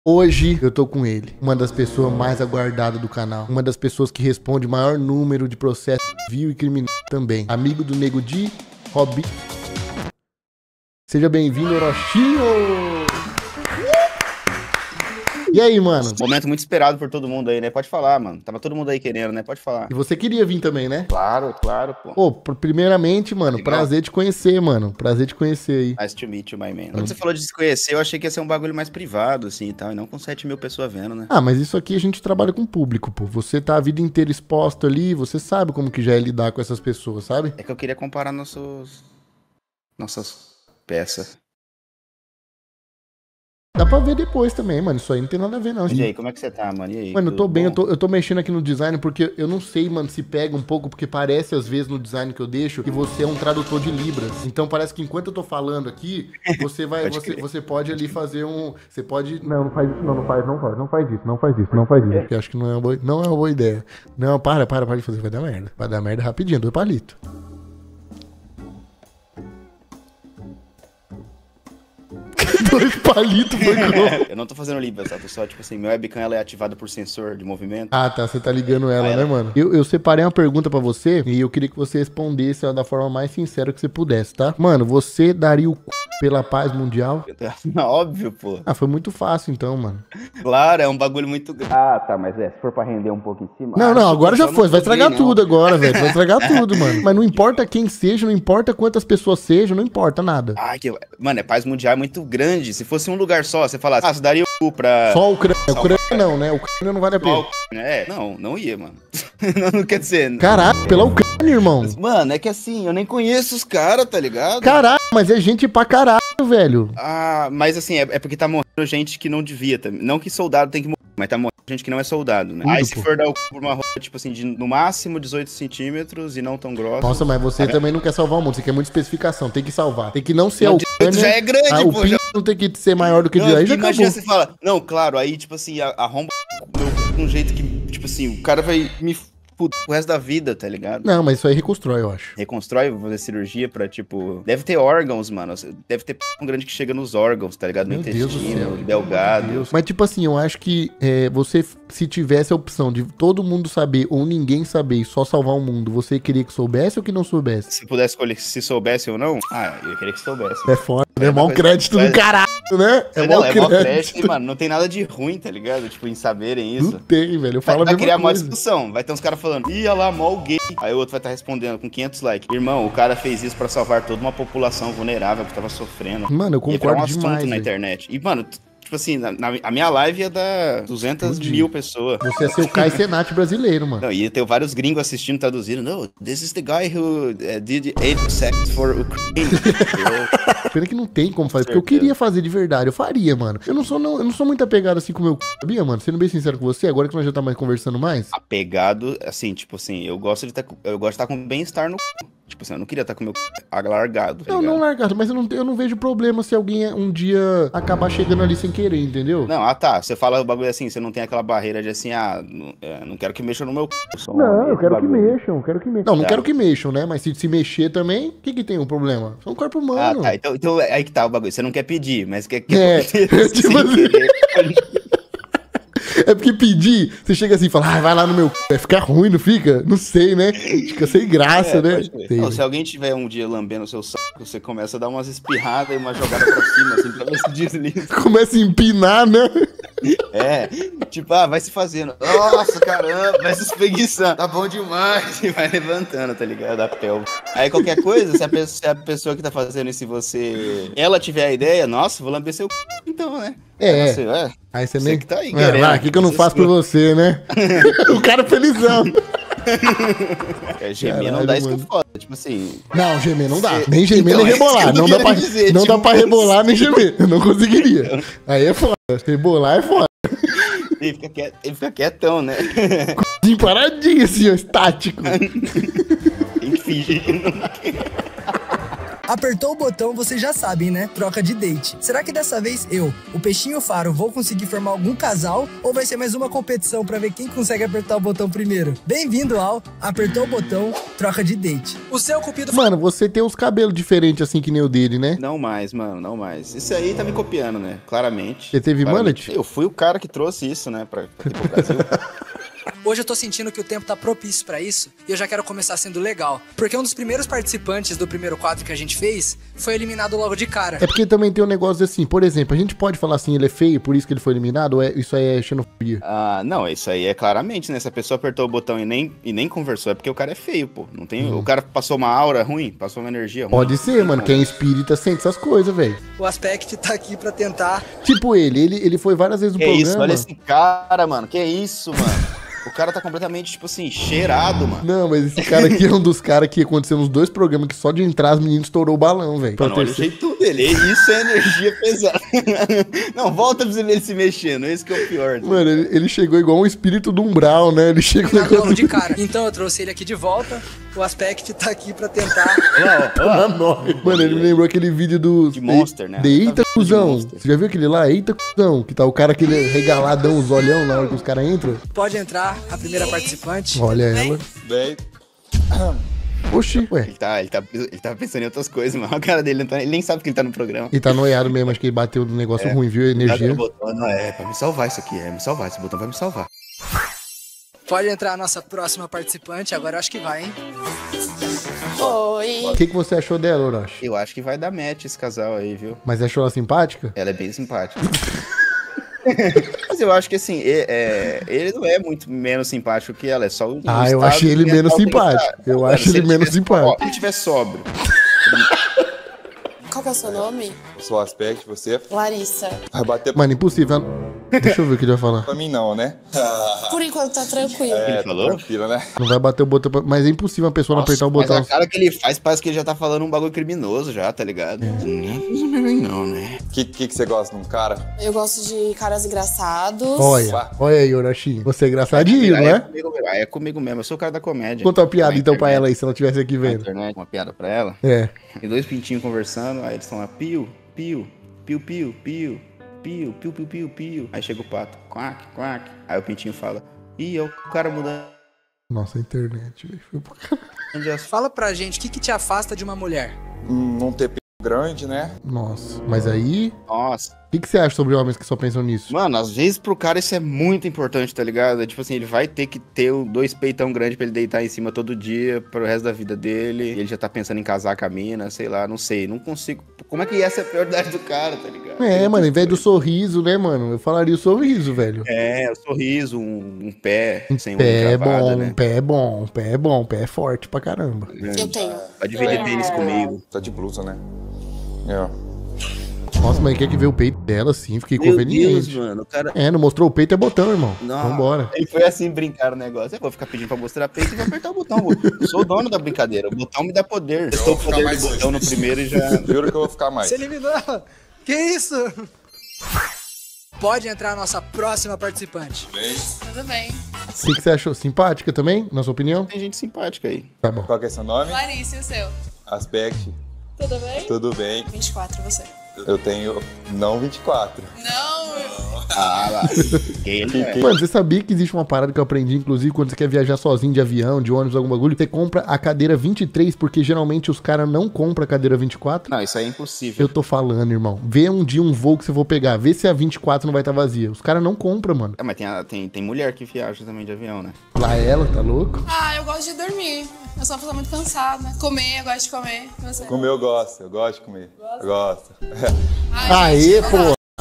Hoje eu tô com ele, uma das pessoas mais aguardadas do canal, uma das pessoas que responde o maior número de processos civil e criminal também. Amigo do Nego Di, Robin. Seja bem-vindo, Orochinho! E aí, mano? Momento muito esperado por todo mundo aí, né? Pode falar, mano. Tava todo mundo aí querendo, né? Pode falar. E você queria vir também, né? Claro, pô. Pô, primeiramente, mano, legal. Prazer te conhecer, mano. Prazer te conhecer aí. Nice to meet you, my man. Quando você falou de se conhecer, eu achei que ia ser um bagulho mais privado, assim, e tal, e não com 7 mil pessoas vendo, né? Ah, mas isso aqui a gente trabalha com público, pô. Você tá a vida inteira exposto ali, você sabe como que já é lidar com essas pessoas, sabe? É que eu queria comparar nossas peças. Dá pra ver depois também, mano. Isso aí não tem nada a ver, não. E aí, como é que você tá, mano? E aí? Mano, eu tô bem, eu tô mexendo aqui no design porque eu não sei, mano, se pega um pouco, porque parece às vezes no design que eu deixo que você é um tradutor de Libras. Então parece que enquanto eu tô falando aqui, você vai, você pode ali fazer um. Você pode. Não faz isso, não faz isso. Porque eu acho que não é uma boa ideia. Não, para de fazer, vai dar merda. Vai dar merda rapidinho, 2 palitos. Dois palitos foi grosso. Eu não tô fazendo Libras, tá? Só, tipo assim, meu webcam ela é ativada por sensor de movimento. Ah, tá. Você tá ligando ela, né, mano? Eu separei uma pergunta pra você e eu queria que você respondesse ela da forma mais sincera que você pudesse, tá? Mano, você daria o c... pela paz mundial? Óbvio, pô. Ah, foi muito fácil então, mano. Claro, é um bagulho muito... Ah, tá, mas se for pra render um pouco em cima... Não, agora já foi. Vai estragar tudo agora, velho. Vai estragar tudo, mano. Mas não importa quem seja, não importa quantas pessoas sejam, não importa nada. Ah, mano, é paz mundial é muito grande. Se fosse um lugar só, você falasse, você daria o cu pra... Só o Ucrânia. Ucrânia não, né? Ucrânia não vale a pena. Não ia, mano. Não quer dizer... Caralho, pela Ucrânia, irmão. Mano, é que assim, eu nem conheço os caras, tá ligado? Caralho, mas é gente pra caralho, velho. Ah, mas assim, é porque tá morrendo gente que não devia também. Não que soldado tem que morrer, mas tá morrendo gente que não é soldado, né? Aí se for dar o cu por uma roupa, tipo assim, de no máximo 18 centímetros e não tão grossa. Nossa, mas você também não quer salvar o mundo, você quer muita especificação, tem que salvar. Tem que não ser a Ucrânia. Já é grande, o pinto não tem que ser maior do que o de aí, já imagina acabou. Você fala, não, claro, aí tipo assim, arromba de um jeito que, tipo assim, o cara vai me o resto da vida, tá ligado? Não, mas isso aí reconstrói, eu acho. Reconstrói, vou fazer cirurgia pra, tipo... Deve ter órgãos, mano. Deve ter um grande que chega nos órgãos, tá ligado? No intestino, delgado. Mas, tipo assim, eu acho que você, se tivesse a opção de todo mundo saber ou ninguém saber e só salvar o mundo, você queria que soubesse ou que não soubesse? Se pudesse escolher se soubesse ou não? Ah, eu queria que soubesse. É foda, né? É mau crédito do caralho, né? É mau crédito, mano. Não tem nada de ruim, tá ligado? Tipo, em saberem isso. Não tem, velho. Eu falo vai criar uma discussão. Vai ter uns caras falando, ih, olha lá, mó gay. Aí o outro vai estar respondendo com 500 likes. Irmão, o cara fez isso pra salvar toda uma população vulnerável que tava sofrendo. Mano, eu concordo demais. Na internet. E, mano, tipo assim, a minha live ia dar 200 mil pessoas. Você ia ser o Kai Cenat brasileiro, mano. Não, ia ter vários gringos assistindo, traduzindo. No, this is the guy who did 8 sex for Ukraine. Pena que não tem como fazer, porque eu queria fazer de verdade, eu faria, mano. Eu não sou muito apegado assim com o meu c... Sabia, mano? Sendo bem sincero com você, agora que nós já tá mais conversando mais. Apegado, assim, tipo assim, eu gosto de estar com bem-estar no c... Tipo assim, eu não queria estar com o meu largado. Tá não largado, mas eu não vejo problema se alguém um dia acabar chegando ali sem querer, entendeu? Não, tá. Você fala o bagulho assim, você não tem aquela barreira de assim, não quero que mexam no meu c... Não, eu quero que mexam, Não, não quero que mexam, né? Mas se mexer também, o que tem um problema? É um corpo humano. Ah, tá. Então aí que tá o bagulho. Você não quer pedir, mas quer tipo assim... É porque pedir, você chega assim e fala, vai lá no meu c... Vai ficar ruim, não fica? Não sei, né? Fica sem graça, né? Não, se alguém tiver um dia lambendo o seu saco, você começa a dar umas espirradas e uma jogada pra cima, assim, pra ver se desliza. Começa a empinar, né? Tipo, vai se fazendo. Nossa, caramba, vai se espreguiçando. Tá bom demais. E vai levantando, tá ligado? A pelve. Aí qualquer coisa, se a pessoa que tá fazendo isso, ela tiver a ideia, nossa, vou lamber seu c... então, né? Aí você nem... que tá aí, querendo. O que eu não faço por você, né? O cara felizão. Gemer não dá, isso que é foda. Tipo assim... Não, gemer não dá. Nem gemer, nem rebolar. Não dá pra rebolar, nem gemer. Eu não conseguiria. Aí é foda. Rebolar é foda. Ele fica quietão, né? Paradinho assim, ó, estático. Tem que fingir que não quer. Apertou o botão, vocês já sabem, né? Troca de date. Será que dessa vez eu, o Peixinho Faro, vou conseguir formar algum casal? Ou vai ser mais uma competição pra ver quem consegue apertar o botão primeiro? Bem-vindo ao Apertou o Botão, Troca de Date. O seu cupido... Mano, você tem uns cabelos diferentes assim que nem o dele, né? Não mais, mano, não mais. Isso aí tá me copiando, né? Claramente. Você teve mullet? Eu fui o cara que trouxe isso, né, pra aqui pro Brasil. Hoje eu tô sentindo que o tempo tá propício pra isso e eu já quero começar sendo legal. Porque um dos primeiros participantes do primeiro quadro que a gente fez foi eliminado logo de cara. É porque também tem um negócio assim, por exemplo, a gente pode falar assim, ele é feio, por isso que ele foi eliminado, ou isso aí é xenofobia? Ah, não, isso aí é claramente, né? Se a pessoa apertou o botão e nem conversou, é porque o cara é feio, pô. Não tem, O cara passou uma aura ruim, passou uma energia ruim. Pode ser, mano, quem é espírita sente essas coisas, velho. O Aspect tá aqui pra tentar... Tipo ele foi várias vezes no programa. Isso, olha esse cara, mano, que isso, mano. O cara tá completamente, tipo assim, cheirado, mano. Não, mas esse cara aqui é um dos caras que aconteceu nos 2 programas que só de entrar as meninas estourou o balão, velho. Mano, olha o jeito dele. Isso é energia pesada. Não, volta pra você ver ele se mexendo. Esse que é o pior. Mano, ele chegou igual um espírito do umbral, né? Ele chegou logo de cara. Então eu trouxe ele aqui de volta. O Aspect tá aqui pra tentar... Mano, ele me lembrou aquele vídeo do... De Monster, né? De Eita Cuzão. Você já viu aquele lá? Eita Cuzão. Que tá o cara aquele regaladão, os olhão na hora que os caras entram. Pode entrar a primeira participante. Olha ela. Bem... Oxi, ué. Ele tá pensando em outras coisas, mano. A cara dele, ele nem sabe que ele tá no programa. Ele tá noiado mesmo, acho que ele bateu no negócio ruim, viu? A energia. Botão, não é pra me salvar isso aqui, me salvar. Esse botão vai me salvar. Pode entrar a nossa próxima participante, agora eu acho que vai, hein? Oi. O que você achou dela, Orochi? Eu acho que vai dar match esse casal aí, viu? Mas achou ela simpática? Ela é bem simpática. Mas eu acho que assim, ele não é muito menos simpático que ela, é só o eu achei ele menos simpático. Eu acho ele menos simpático. Se ele tiver sóbrio. Qual que é o seu nome? Eu sou o Aspect, você? Larissa. Vai bater Mano, impossível. Deixa eu ver o que ele vai falar. pra mim não, né? Por enquanto tá tranquilo. Ele falou? Tranquilo, né? Não vai bater o botão, mas é impossível uma pessoa não apertar o botão. Mas a cara que ele faz parece que ele já tá falando um bagulho criminoso já, tá ligado? Não, né? O que você gosta de um cara? Eu gosto de caras engraçados. Olha aí, Orochi. Você é engraçadinho, não é? É comigo mesmo, eu sou o cara da comédia. Conta uma piada Na então pra internet. ela aí, se ela estivesse aqui Na vendo. internet, uma piada pra ela. É. E 2 pintinhos conversando, aí eles estão lá, piu, piu, piu, piu, piu, piu, piu, piu, piu, piu. Aí chega o pato, quack, quack. Aí o pintinho fala, ih, é o cara mudando Nossa, a internet, velho. Foi pra caralho. de assunto. Fala pra gente, o que te afasta de uma mulher? Não ter p grande, né? Nossa, mas aí... Nossa. O que você acha sobre homens que só pensam nisso? Mano, às vezes pro cara isso é muito importante, tá ligado? É tipo assim, ele vai ter que ter 2 peitão grandes pra ele deitar em cima todo dia, pro resto da vida dele. E ele já tá pensando em casar com a mina, sei lá, não sei. Não consigo. Como é que essa é a prioridade do cara, tá ligado? É, mano, em vez do sorriso, né, mano? Eu falaria o sorriso, velho. É, o sorriso, um pé sem Pé é cravada, bom, né? pé é bom, pé é bom, pé é forte pra caramba. Eu tenho. Vai dividir tênis comigo. Tá de blusa, né? É. Nossa, mas quer que ver o peito dela assim? Fiquei Meu conveniente. Deus, mano, o cara... É, não mostrou o peito, é botão, irmão. Não. Vambora. Ele foi assim brincar o negócio. Eu vou ficar pedindo pra mostrar peito e vou apertar o botão. Eu sou o dono da brincadeira. O botão me dá poder. Eu estou o poder do botão no primeiro e já... Juro que eu vou ficar mais. Você eliminou! Que isso? Pode entrar a nossa próxima participante. Tudo bem. O que você achou? Simpática também, na sua opinião? Tem gente simpática aí. Tá bom. Qual que é seu nome? Larissa, e o seu? Aspect. Tudo bem? Tudo bem. 24, você. Eu tenho não 24. Não! Ah lá. Ele é. Mano, você sabia que existe uma parada que eu aprendi, inclusive, quando você quer viajar sozinho de avião, de ônibus, algum bagulho, você compra a cadeira 23, porque geralmente os caras não compram a cadeira 24? Não, isso aí é impossível. Eu tô falando, irmão. Vê um dia um voo que você for pegar, vê se a 24 não vai estar vazia. Os caras não compram, mano. Ah, mas tem mulher que viaja também de avião, né? Lá ela, tá louco? Ah, eu gosto de dormir. Eu sou uma pessoa muito cansada. Comer, eu gosto de comer. E você? Comer eu gosto de comer. Eu gosto. Ai, Aê, gente, pô!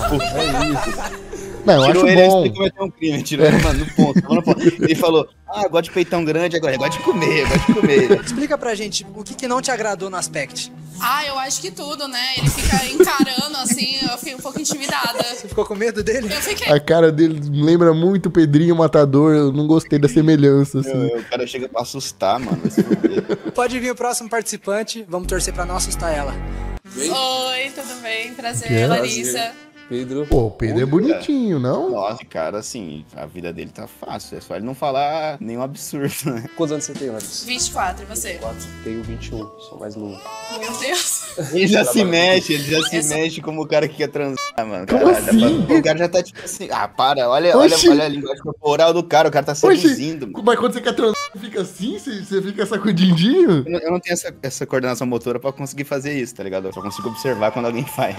Não, eu acho Tirou ele antes bom. de cometer um crime. Tirou ele, mano, no ponto. Tava no ponto. Ele falou, eu gosto de peitão grande, agora eu gosto de comer, eu gosto de comer. Explica pra gente o que não te agradou no Aspect. Ah, eu acho que tudo, né? Ele fica encarando assim, eu fiquei um pouco intimidada. Você ficou com medo dele? Eu fiquei. A cara dele lembra muito o Pedrinho Matador. Eu não gostei da semelhança, assim. O cara chega pra assustar, mano. Vai se fuder. Pode vir o próximo participante. Vamos torcer pra não assustar ela. Oi, tudo bem? Prazer, Que é? Larissa. Pedro. Pô, o Pedro é bonitinho, não? Nossa, cara, assim, a vida dele tá fácil. É só ele não falar nenhum absurdo, né? Quantos anos você tem, Marcos? 24, e você? 4. Tenho 21, sou mais novo. Meu Deus. Ele já se mexe como o cara que quer transar, mano. Como Caralho, assim? O cara já tá tipo assim, olha Oxi. a linguagem corporal do cara, o cara tá seduzindo, mano. Mas quando você quer transar, fica assim? Você fica sacudindinho? Eu não tenho essa coordenação motora pra conseguir fazer isso, tá ligado? Eu só consigo observar quando alguém faz.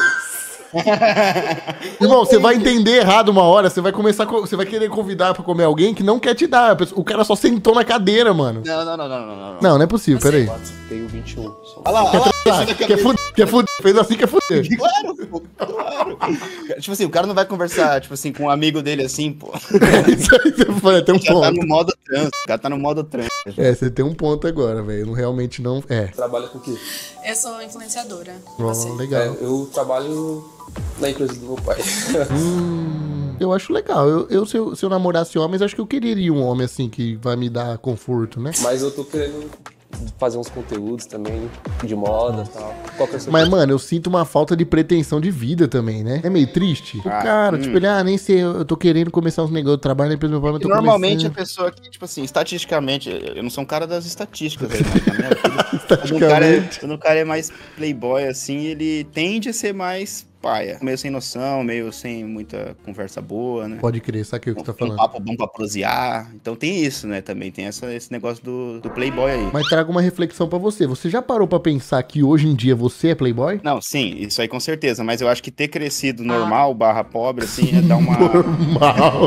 Irmão, você vai entender errado uma hora, você vai começar, você vai querer convidar pra comer alguém que não quer te dar. O cara só sentou na cadeira, mano. Não. Não é possível, peraí. Tenho 21, sou Olha lá, Quer fuder, fez assim, quer fuder. Claro, pô, claro. Tipo assim, o cara não vai conversar, tipo assim, com um amigo dele assim, pô. Isso aí você foi, tem um Já tá ponto. no modo trans, o cara tá no modo trans. É, você tem um ponto agora, velho. Não, realmente não. É. Trabalha com o quê? Eu sou influenciadora. Ó, Você? legal. Eu trabalho na empresa do meu pai. Eu acho legal. Se eu namorasse homens, acho que eu queria um homem assim que vai me dar conforto, né? Mas eu tô querendo fazer uns conteúdos também de moda e tal. Qual que é o seu Mas, mano, eu sinto uma falta de pretensão de vida também, né? É meio triste. O cara, tipo, ele, nem sei, eu tô querendo começar uns negócios, eu trabalho na empresa do meu pai, mas E tô normalmente a começando. pessoa que, tipo assim, estatisticamente, eu não sou um cara das estatísticas aí, né? Estatisticamente. Quando o cara é mais playboy, assim, ele tende a ser mais paia. Meio sem noção, meio sem muita conversa boa, né? Pode crer, sabe o que você tá Um falando. papo bom pra prosear. Então tem isso, né? Também tem esse negócio do playboy aí. Mas trago uma reflexão pra você. Você já parou pra pensar que hoje em dia você é playboy? Não, sim, isso aí com certeza. Mas eu acho que ter crescido normal, barra pobre, assim, é dar uma... Normal.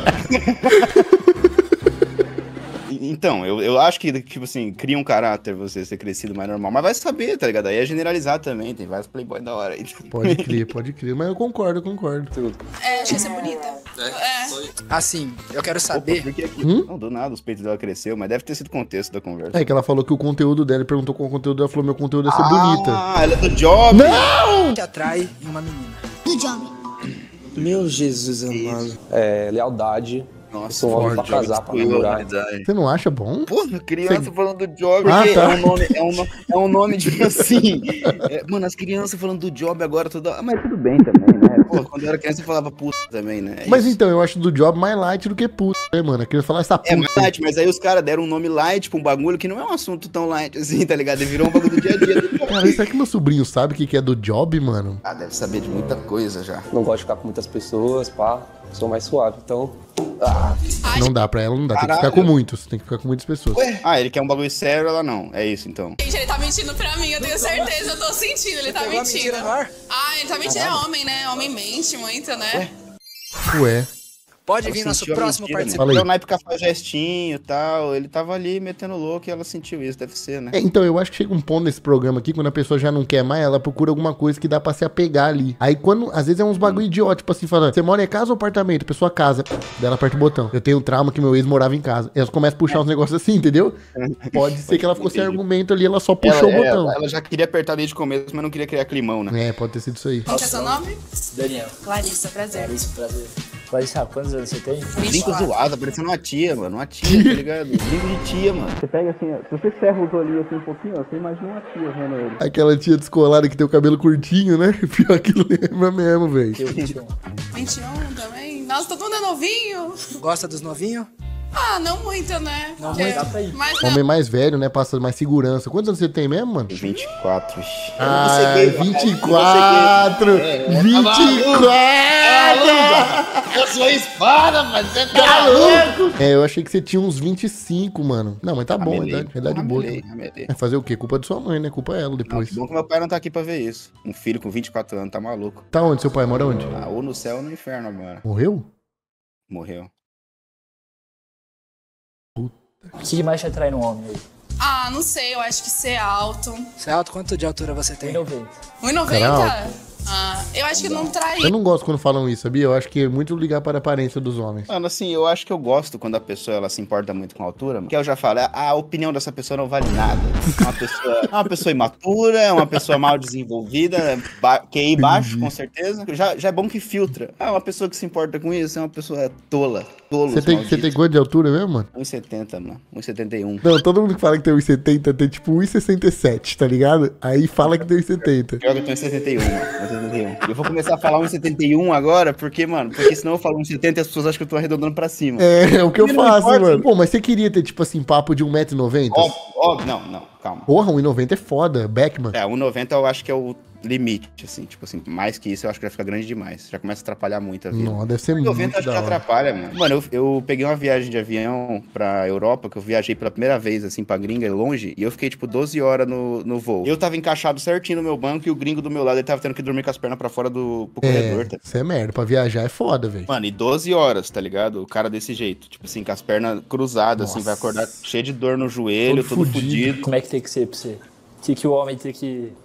Então, eu acho que, tipo assim, cria um caráter você ser crescido mais normal. Mas vai saber, tá ligado? Aí é generalizar também. Tem vários playboy da hora aí. Pode crer. Mas eu concordo. É, achei você bonita. Assim, eu quero saber. Por que aqui? Não, do nada, os peitos dela cresceu, mas deve ter sido o contexto da conversa. É que ela falou que o conteúdo dela, ele perguntou qual o conteúdo dela, falou meu conteúdo é ser bonita. Ah, ela é do job. Que atrai em uma menina. Do job. Meu Jesus amado. lealdade. Nossa, Sou um homem pra casar, pra namorar. Você não acha bom? Porra, criança falando do job, Ah, porque tá. é um nome tipo assim. Mano, as crianças falando do job agora toda. Mas tudo bem também, né? Pô, quando eu era criança eu falava puta também, né? É Mas isso. então, eu acho do job mais light do que puta, né, mano? Eu queria falar essa puta. É mais light, mas aí os caras deram um nome light pra um bagulho que não é um assunto tão light assim, tá ligado? Ele virou um bagulho do dia a dia. Cara, será que meu sobrinho sabe o que é do job, mano? Ah, deve saber de muita coisa já. Não gosto de ficar com muitas pessoas, pá. Sou mais suave, então... Não dá pra ela, não dá. Tem que Caralho. ficar com muitos. Tem que ficar com muitas pessoas. Ué? Ah, ele quer um bagulho sério, ela não. É isso então. Gente, ele tá mentindo pra mim, eu tenho certeza, eu tô sentindo, ele tá Pegou a mentindo. mentira no ar? Ah, ele tá mentindo, é homem, né? Homem mente muito, né? Ué. Pode Ela vir nosso sentiu a próximo mentira, participante. Fala aí. Então, na época faz gestinho e tal, ele tava ali metendo louco e ela sentiu isso, deve ser, né? É, então, eu acho que chega um ponto nesse programa aqui, quando a pessoa já não quer mais, ela procura alguma coisa que dá pra se apegar ali. Aí quando, às vezes é uns bagulho idiota, tipo assim, falando, você mora em casa ou apartamento? A pessoa casa. Daí ela aperta o botão. Eu tenho um trauma que meu ex morava em casa. Elas começam a puxar uns negócios assim, entendeu? Pode ser que ela ficou sem argumento ali, ela só puxou o botão. Ela já queria apertar desde o começo, mas não queria criar climão, né? É, pode ter sido isso aí. Qual que é seu nome? Daniel, Larissa, prazer. prazer. Larissa, quantos anos você tem? Brinco zoado, parecendo uma tia, mano. Uma tia, tá ligado? Brinco de tia, mano. Você pega assim, ó, se você serra os olhinhos assim um pouquinho, ó, você imagina uma tia vendo ele. Aquela tia descolada que tem o cabelo curtinho, né? Pior que lembra mesmo, velho. Eu, 21. 21 também? Nossa, todo mundo é novinho. Gosta dos novinhos? Ah, não muito, né? Não Porque- muito, dá pra ir. Mas não. Homem mais velho, né? Passa mais segurança. Quantos anos você tem mesmo, mano? 24. ixi. Ai, 24! 24! Eu sou espada, mas você Tá louco? É, eu achei que você tinha uns 25, mano. Não, mas tá bom, Ramelei, idade boa. ramelei, Também. ramelei. É fazer o quê? Culpa de sua mãe, né? Culpa ela depois. Que bom que meu pai não tá aqui pra ver isso. Um filho com 24 anos, tá maluco. Tá onde? Seu pai mora onde? Ah, ou no céu ou no inferno agora. Morreu? Morreu. O que mais te atrai no homem aí? Ah, não sei, eu acho que ser alto. Você é alto? Quanto de altura você tem? 90. 1,90? Cara, Ah, eu acho que não trai. Eu não gosto quando falam isso, sabia? Eu acho que é muito ligar para a aparência dos homens. Mano, assim, eu acho que eu gosto quando a pessoa ela se importa muito com a altura, mano. Que eu já falo, a opinião dessa pessoa não vale nada. É uma pessoa imatura, é uma pessoa mal desenvolvida, QI baixo, com certeza. Já é bom que filtra. Ah, uma pessoa que se importa com isso é uma pessoa tola. Você tem quanto de altura mesmo, mano? 1,70, mano. 1,71. Não, todo mundo que fala que tem 1,70 tem tipo 1,67, tá ligado? Aí fala que tem 1,70. Pior que eu tenho 1,71, mano. 1,71. Eu vou começar a falar 1,71 agora, porque senão eu falo 1,70 e as pessoas acham que eu tô arredondando pra cima. É o que eu Não faço, importa. mano. Pô, mas você queria ter, tipo assim, papo de 1,90 m? Não, calma. Porra, 1,90 m é foda, Beckman. 1,90 eu acho que é o limite, assim, tipo assim, mais que isso eu acho que vai ficar grande demais. Já começa a atrapalhar muito a vida. Não, deve ser 1,90 muito acho que da hora. atrapalha, mano. Mano, eu peguei uma viagem de avião pra Europa, que eu viajei pela primeira vez, assim, pra gringa, longe, e eu fiquei, tipo, 12 horas no voo. Eu tava encaixado certinho no meu banco e o gringo do meu lado, ele tava tendo que dormir com as pernas pra fora pro corredor, tá? Isso é merda, pra viajar é foda, velho. Mano, e 12 horas, tá ligado? O cara desse jeito, tipo assim, com as pernas cruzadas, assim, vai acordar cheio de dor no joelho, todo fudido. Como é que tem que ser pra você? O que o homem tem que...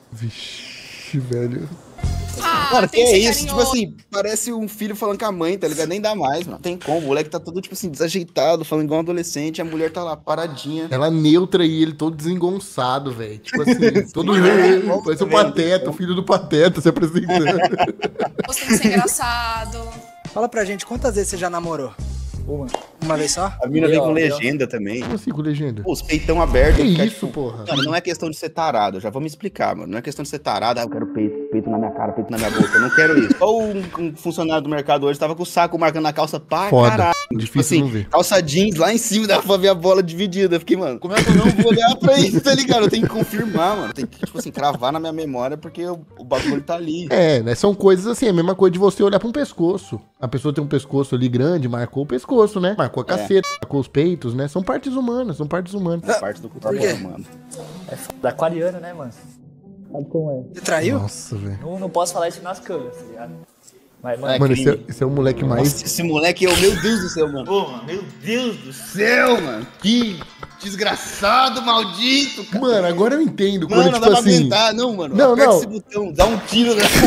Vixe, velho. Mano, que tem é ser isso? Tipo carinhoso. assim, parece um filho falando com a mãe, tá ligado? Nem dá mais, mano. Tem como. O moleque tá todo, tipo assim, desajeitado, falando igual um adolescente, a mulher tá lá, paradinha. Ela neutra e ele todo desengonçado, velho. Tipo assim, todo... Parece o Pateta, o filho do Pateta se apresentando. Você tem que ser engraçado. Fala pra gente, quantas vezes você já namorou? Uma. Uma vez só? A mina vem com Legal. legenda também. Como assim com legenda? Pô, os peitão abertos. Que fica, isso, tipo, porra? Mano, não é questão de ser tarado, já vou me explicar, mano. Não é questão de ser tarado, eu quero peito na minha cara, peito na minha boca. Eu não quero isso. Ou um funcionário do mercado hoje tava com o saco marcando na calça pra Foda. caralho. Difícil não ver. Calça jeans lá em cima, dava pra ver a bola dividida. Eu fiquei, mano, como é que eu não vou olhar pra isso, tá ligado? Eu tenho que confirmar, mano. Tem que, tipo assim, cravar na minha memória, porque o bagulho tá ali. É, né? São coisas assim, a mesma coisa de você olhar pra um pescoço. A pessoa tem um pescoço ali grande, marcou o pescoço, né? Marcou a caceta, marcou os peitos, né? São partes humanas, são partes humanas. É parte do corpo humano. Da aquariana, né, mano? Sabe como é? Você traiu? Nossa, velho. Não posso falar isso nas câmeras, tá ligado? Mas, mano, Mano, crime. esse é o moleque mais... Nossa, esse moleque é o meu Deus do céu, mano. Pô, mano, meu Deus do céu, mano. Que desgraçado, maldito, cara. Mano, agora eu entendo. Mano, Quando, não tipo dá pra assim... aguentar, não, mano. Não, Aperta não. esse botão, dá um tiro nessa.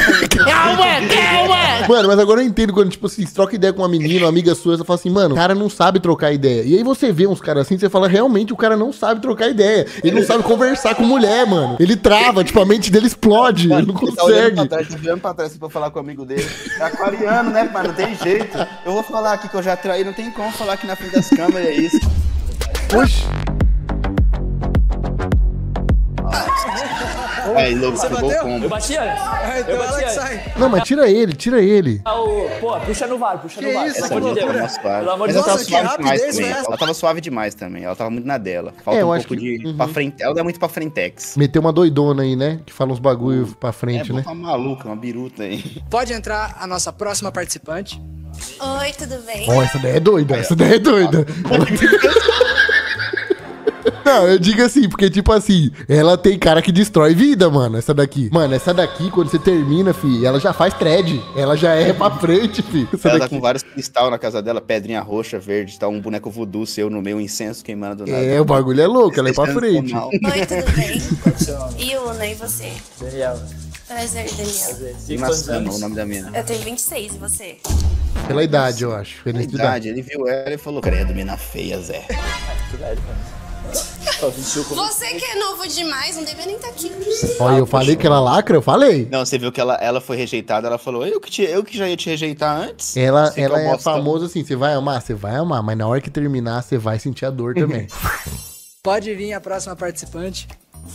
Mano, mas agora eu entendo quando, tipo assim, você troca ideia com uma menina, uma amiga sua, você fala assim, mano, o cara não sabe trocar ideia. E aí você vê uns caras assim, você fala, realmente, o cara não sabe trocar ideia. Ele não sabe conversar com mulher, mano. Ele trava, tipo, a mente dele explode, ele não Ele tá olhando pra consegue. trás, tá olhando pra trás assim, pra falar com o amigo dele. É aquariano, né, mano? Não tem jeito. Eu vou falar aqui que eu já traí, não tem como falar aqui na frente das câmeras, é isso. Oxi. Aí, logo, Você pegou o bateu? combo. eu bati antes. Então Eu ela bati que antes. sai. Não, mas tira ele, tira ele. Pô, puxa no VAR, puxa no VAR. isso, Pelo Essa amor de menina Deus. tava suave. Pelo amor de Mas ela tava Nossa, que suave demais rapidez também. foi essa? Ela tava suave demais também. Ela tava muito na dela. Falta eu um acho pouco que- de pra frente. Ela dá muito pra frentex. Meteu uma doidona aí, né? Que fala uns bagulho pra frente, né? Uma maluca, uma biruta aí. Pode entrar a nossa próxima participante. Oi, tudo bem? Ó, essa daí é doida, essa daí é doida. Não, eu digo assim, porque, tipo assim, ela tem cara que destrói vida, mano, essa daqui. Mano, essa daqui, quando você termina, fi, ela já faz thread. Ela já é pra frente, fi. Essa Ela tá daqui. com vários cristal na casa dela, pedrinha roxa, verde, tá um boneco voodoo seu no meio, um incenso queimando do nada. É, o bagulho é louco, ela é pra frente. Sensacional. Oi, tudo bem? E Una, e você? Daniel. Prazer, Daniel. E quantos Masama, o anos? nome da mina. Eu tenho 26, e você? Pela idade, eu acho. Pela idade. Idade, ele viu ela e falou, credo, mina feia, Zé. Que velho, mano. Ó, 25 Você que é novo demais, não devia nem estar aqui. Olha, eu falei que ela lacra, eu falei. Não, você viu que ela foi rejeitada, ela falou, eu que já ia te rejeitar antes. Ela Você que é bostão. famosa assim, você vai amar, mas na hora que terminar, você vai sentir a dor também. Pode vir a próxima participante.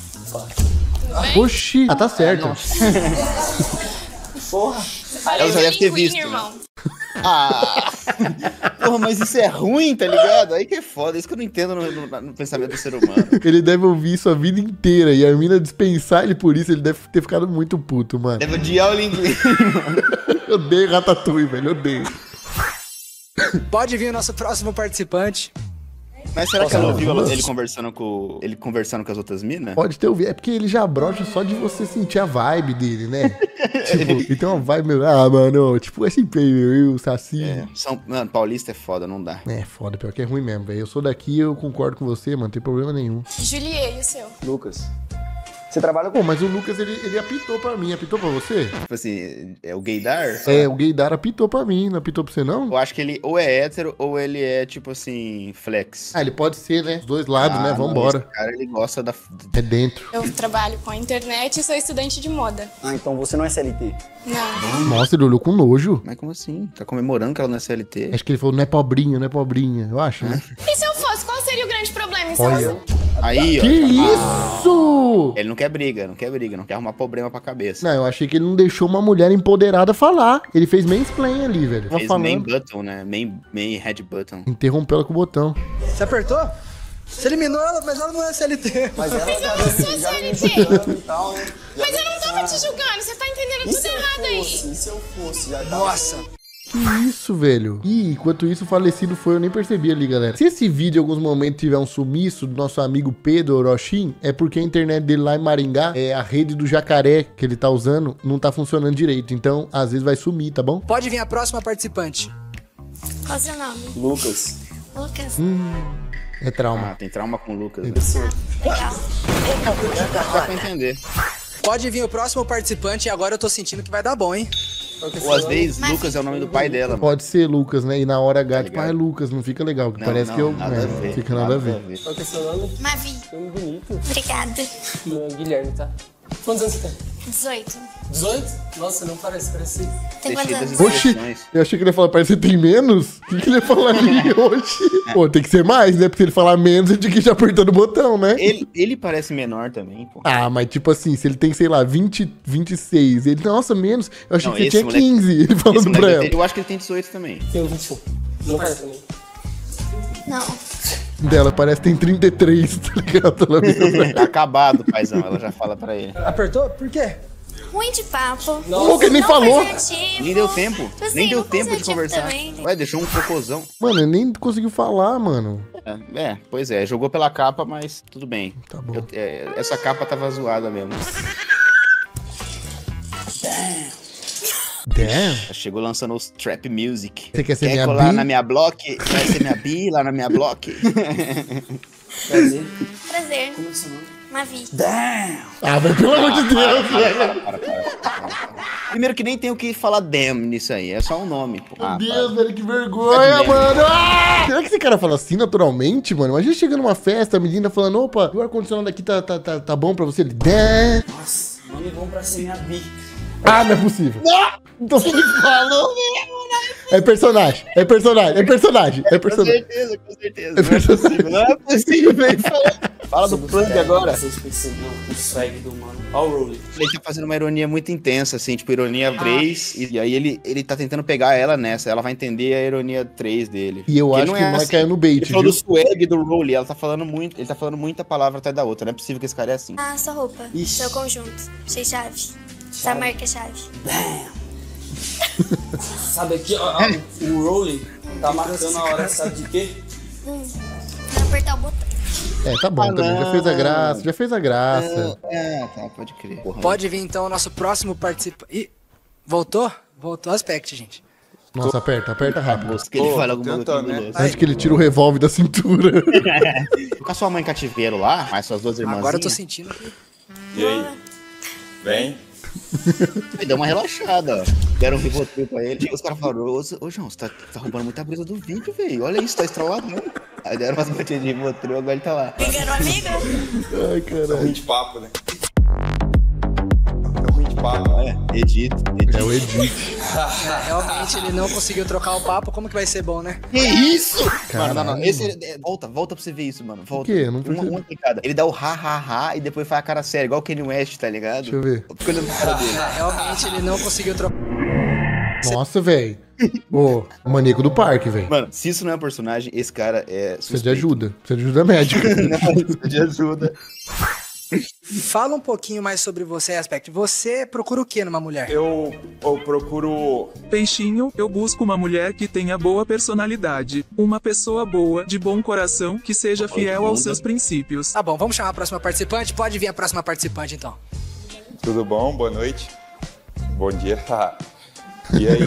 Oxi, tá certo. Ela já deve ter visto, né? irmão. Ah! Porra, mas isso é ruim, tá ligado? Aí que é foda, isso que eu não entendo no pensamento do ser humano. Ele deve ouvir isso a vida inteira e a mina dispensar ele por isso, ele deve ter ficado muito puto, mano. Deve odiar o linguiça. Eu odeio Ratatouille, velho, eu odeio. Pode vir o nosso próximo participante. Mas será que ela ouviu ele conversando com as outras minas? Pode ter ouvido, é porque ele já brocha só de você sentir a vibe dele, né? Tipo, ele tem uma vibe meio, mano, tipo esse meio, saci. Mano, paulista é foda, não dá. É, foda, pior que é ruim mesmo, velho. Eu sou daqui, eu concordo com você, mano, não tem problema nenhum. Juliei, o seu? Lucas. Você trabalha com... Pô, mas o Lucas, ele apitou pra mim, apitou pra você? Tipo assim, é o gaydar? É, o Gaydar apitou pra mim, não apitou pra você não? Eu acho que ele ou é hétero ou ele é, tipo assim, flex. Ah, ele pode ser, né? Os dois lados, né? não, Vambora. esse cara, ele gosta da... É dentro. Eu trabalho com a internet e sou estudante de moda. Ah, então você não é CLT. Não. Nossa, ele olhou com nojo. Mas como assim? Tá comemorando que ela não é CLT? Acho que ele falou, não é pobrinho, não é pobrinha. Eu acho, né? E se eu fosse, qual seria o grande problema em Olha. Salvador? Aí, ó. Que isso? Ele não quer briga, não quer arrumar problema pra cabeça. Não, eu achei que ele não deixou uma mulher empoderada falar. Ele fez mansplain ali, velho. Tava Fez main falando. button, né? Main head button. Interrompeu ela com o botão. Você apertou? Você eliminou ela, mas ela não é CLT. Mas ela Mas eu não sou CLT. e tal, né? Mas eu não tava te julgando, você tá entendendo tudo errado aí. E se eu fosse? Já tava... Nossa. Que isso, velho? Ih, enquanto isso, o falecido foi, eu nem percebi ali, galera. Se esse vídeo em alguns momentos tiver um sumiço do nosso amigo Pedro Orochin, é porque a internet dele lá em Maringá, a rede do jacaré que ele tá usando, não tá funcionando direito. Então, às vezes vai sumir, tá bom? Pode vir a próxima participante. Qual o seu nome? Lucas. Lucas. É trauma. Ah, tem trauma com o Lucas. Legal. Dá pra entender. Pode vir o próximo participante e agora eu tô sentindo que vai dar bom, hein? Ou às vezes, Lucas é o nome do pai dela. Pode ser Lucas, né? E na hora H, tipo, ligado? é Lucas, não fica legal. Que Não, parece não, que eu. nada a ver. Fica nada a ver. Qual que é seu nome? Mavi. Nome bonito. Obrigada. Meu é Guilherme, tá? Quantos anos você tem? 18. 18? Nossa, não parece. Tem quantos anos? Oxi, eu achei que ele ia falar, parece que tem menos. O que ele ia falar ali? Oxi. Pô, tem que ser mais, né? Porque se ele falar menos, ele tinha que ir apertando o botão, né? Ele parece menor também, pô. Ah, mas tipo assim, se ele tem, sei lá, 20, 26, ele, nossa, menos. Eu achei Não, que você esse tinha moleque- 15, ele Esse falando pra moleque ela. tem- eu acho que ele tem 18 também. Tenho 21. Não parece também. Não. Dela parece que tem 33, tá ligado? Ela vira pra ela. Tá acabado, paizão. Ela já fala pra ele. Apertou? Por quê? Ruim de papo. Pô, que nem Não falou. positivo. Nem deu tempo. Tipo assim, Nem deu não tempo de positivo conversar. também. Ué, deixou um cocôzão. Mano, ele nem conseguiu falar, mano. Pois é. Jogou pela capa, mas tudo bem. Tá bom. Essa capa tava zoada mesmo. Damn. Chegou lançando os trap music. Você quer ser minha colar bi? na minha block? Quer ser minha bi lá na minha block? Prazer. Prazer. Como é seu nome? Mavi. Ah, mas pelo amor de Deus, velho. Primeiro que nem tem o que falar damn nisso aí. É só um nome, pô. Meu Ah, Deus, velho, que vergonha, mano. Ah! Será que esse cara fala assim naturalmente, mano? Imagina chegando numa festa, a menina falando, opa, o ar-condicionado aqui tá bom pra você. Ele, damn. Nossa, nome bom pra ser minha bi. Ah, não é possível. Então ele falou mesmo, né? É personagem. com certeza. Não é possível. Não é possível. Ele fala do plug agora. Vocês perceberam o swag do mano. Olha o Rolly. Ele tá fazendo uma ironia muito intensa, assim, tipo, ironia 3, e aí ele tá tentando pegar ela nessa, ela vai entender a ironia 3 dele. E eu Porque acho não que é vai assim. cair no bait, Ele falou viu? do swag do Rolly, ele tá falando muita palavra atrás da outra, não é possível que esse cara é assim. Ah, sua roupa. Ixi. Seu conjunto. Achei chave. Sua marca chave. Sabe aqui, ó, o Rolly tá marcando a hora, sabe de quê? Pra apertar o botão. É, tá bom, também. Já fez a graça. Tá, pode crer. Porra, Pode vir então o nosso próximo participante. Ih, voltou? Voltou o aspect, gente. Nossa, aperta rápido. moço, que ele fala alguma coisa tentando, né? cabulosa. Antes que ele tira o revólver da cintura. Com a sua mãe cativeiro lá, mais suas duas irmãs. Agora eu tô sentindo que... E aí? Vem? Aí deu uma relaxada, ó. Deram um Rivotril pra ele. Os caras falaram, ô João, você tá roubando muita brisa do vídeo, velho. Olha isso, tá estrolado. Aí deram umas batidas de Rivotril, agora ele tá lá. Enganou, amiga? Ai, caralho. Ruim de papo, né? É ruim de papo. Edito. É o edit. Realmente ele não conseguiu trocar o papo, como que vai ser bom, né? Que isso? Caralho. Mano, não. Esse, volta pra você ver isso, mano. Volta. O quê? Eu não percebi. Uma picada. Ele dá o ha e depois faz a cara séria, igual o Kanye West, tá ligado? Deixa eu ver. Fica olhando pra cara dele. Realmente ele não conseguiu trocar. Nossa, velho. Ô, o maníaco do parque, velho. Mano, se isso não é um personagem, esse cara é Precisa de ajuda. Precisa de ajuda médica. Precisa de ajuda. Fala um pouquinho mais sobre você, Aspect. Você procura o que numa mulher? Eu procuro... Peixinho, eu busco uma mulher que tenha boa personalidade. Uma pessoa boa, de bom coração, que seja fiel aos seus princípios. Tá bom, vamos chamar a próxima participante? Pode vir a próxima participante, então. Tudo bom? Boa noite. Bom dia. E aí?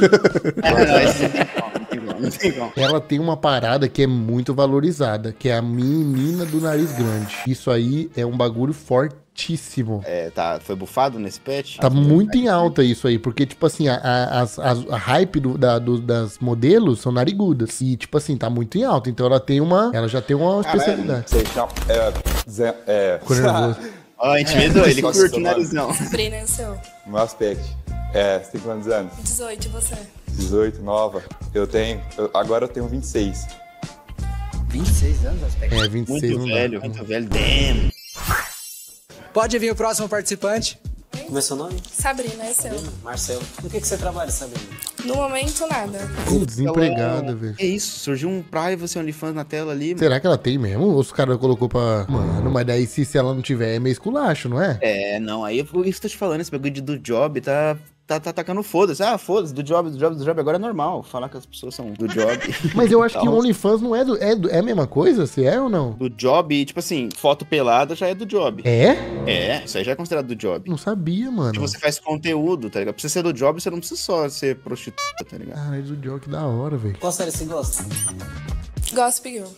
Não tem como. Ela tem uma parada que é muito valorizada, que é a menina do nariz grande. Isso aí é um bagulho fortíssimo. Foi bufado nesse patch? Tá muito em alta isso aí, porque, tipo assim, a hype das modelos são narigudas. E, tipo assim, tá muito em alta. Então ela já tem uma especialidade. Vocês chamam... Ficou nervoso. Ó, a gente medou, ele Nossa, curte o mano. narizão. Sabrina, o seu. Meu aspecto. Você tem quantos anos? 18, e você? 18, nova. Agora eu tenho 26. 26 anos, aspecto. É, 26 Muito não dá. velho, muito velho. Damn. Pode vir o próximo participante. Como é seu nome? Sabrina, é seu. Marcelo. No que você trabalha, Sabrina? No momento, nada. Desempregada, velho. É isso, surgiu um privacy OnlyFans na tela ali. Será que ela tem mesmo? Ou os caras colocou pra... Mano, mas daí se ela não tiver, é meio esculacho, não é? É, não, aí isso que eu tô te falando, esse bagulho do job tá atacando foda-se. Ah, foda-se, do job, agora é normal. Falar que as pessoas são do job. Mas eu acho que o OnlyFans não é é a mesma coisa? Se é ou não? Do job, tipo assim, foto pelada já é do job. É? É, isso aí já é considerado do job. Não sabia, mano. Tipo, você faz conteúdo, tá ligado? Pra você ser do job, você não precisa só ser prostituta, tá ligado? Caralho, do jogo, que da hora, velho. Qual série você gosta? Gossip Girl.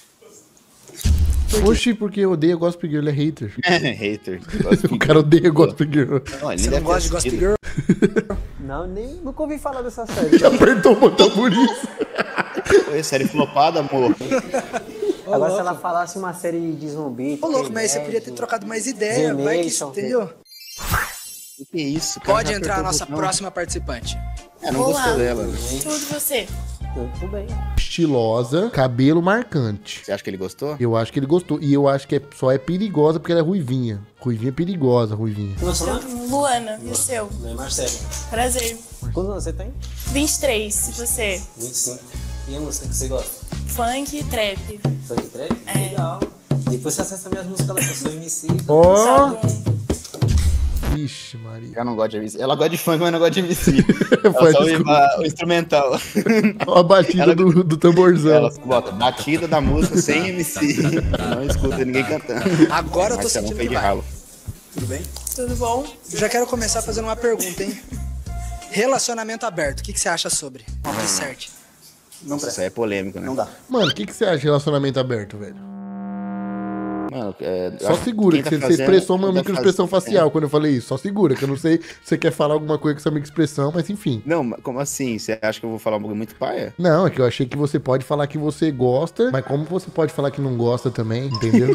Oxi, porque eu odeio Gossip Girl, ele é hater. Hater. O cara odeia Gossip Girl. Você não gosta de Gossip Girl? Não, nunca ouvi falar dessa série. Apertou o botão por isso. Oi, série flopada, amor. Agora, se ela falasse uma série de zumbi... Ô, louco, mas você podia ter trocado mais ideia. Vai que, entendeu? O que é isso, cara? Pode Já entrar a apertou o nossa botão. próxima participante. É, não Olá. gostou dela. Né? Tudo você. Tudo bem. Estilosa, cabelo marcante. Você acha que ele gostou? Eu acho que ele gostou. E eu acho que só é perigosa porque ela é ruivinha. Ruivinha é perigosa, ruivinha. Qual é o seu nome? Luana, e o seu? Meu é Marcelo. Prazer. Quantos anos você tem? 23, e você? 25. E a música que você gosta? Funk e trap. Funk trap? Legal. Depois você acessa minhas músicas lá, que eu sou MC. Ó! Tá bom. Ixi, Maria. Ela não gosta de MC. Ela gosta de funk, mas não gosta de MC. Ela Faz só desculpa. ouve o instrumental. Ó a batida Ela- do tamborzão. Ela bota batida da música sem MC. Não escuta ninguém cantando. Agora eu tô Marcelão sentindo fez que de vai. ralo. Tudo bem? Tudo bom? Eu já quero começar fazendo uma pergunta, hein? Relacionamento aberto, o que você acha sobre? Certo. Isso aí é polêmico, né? Não dá. Mano, o que você acha de relacionamento aberto, velho? Mano, Só segura, que você expressou uma microexpressão fazendo. facial quando eu falei isso. Só segura, que eu não sei se você quer falar alguma coisa com essa microexpressão, mas enfim. Não, mas como assim? Você acha que eu vou falar um bagulho muito paia? Não, é que eu achei que você pode falar que você gosta, mas como você pode falar que não gosta também, entendeu?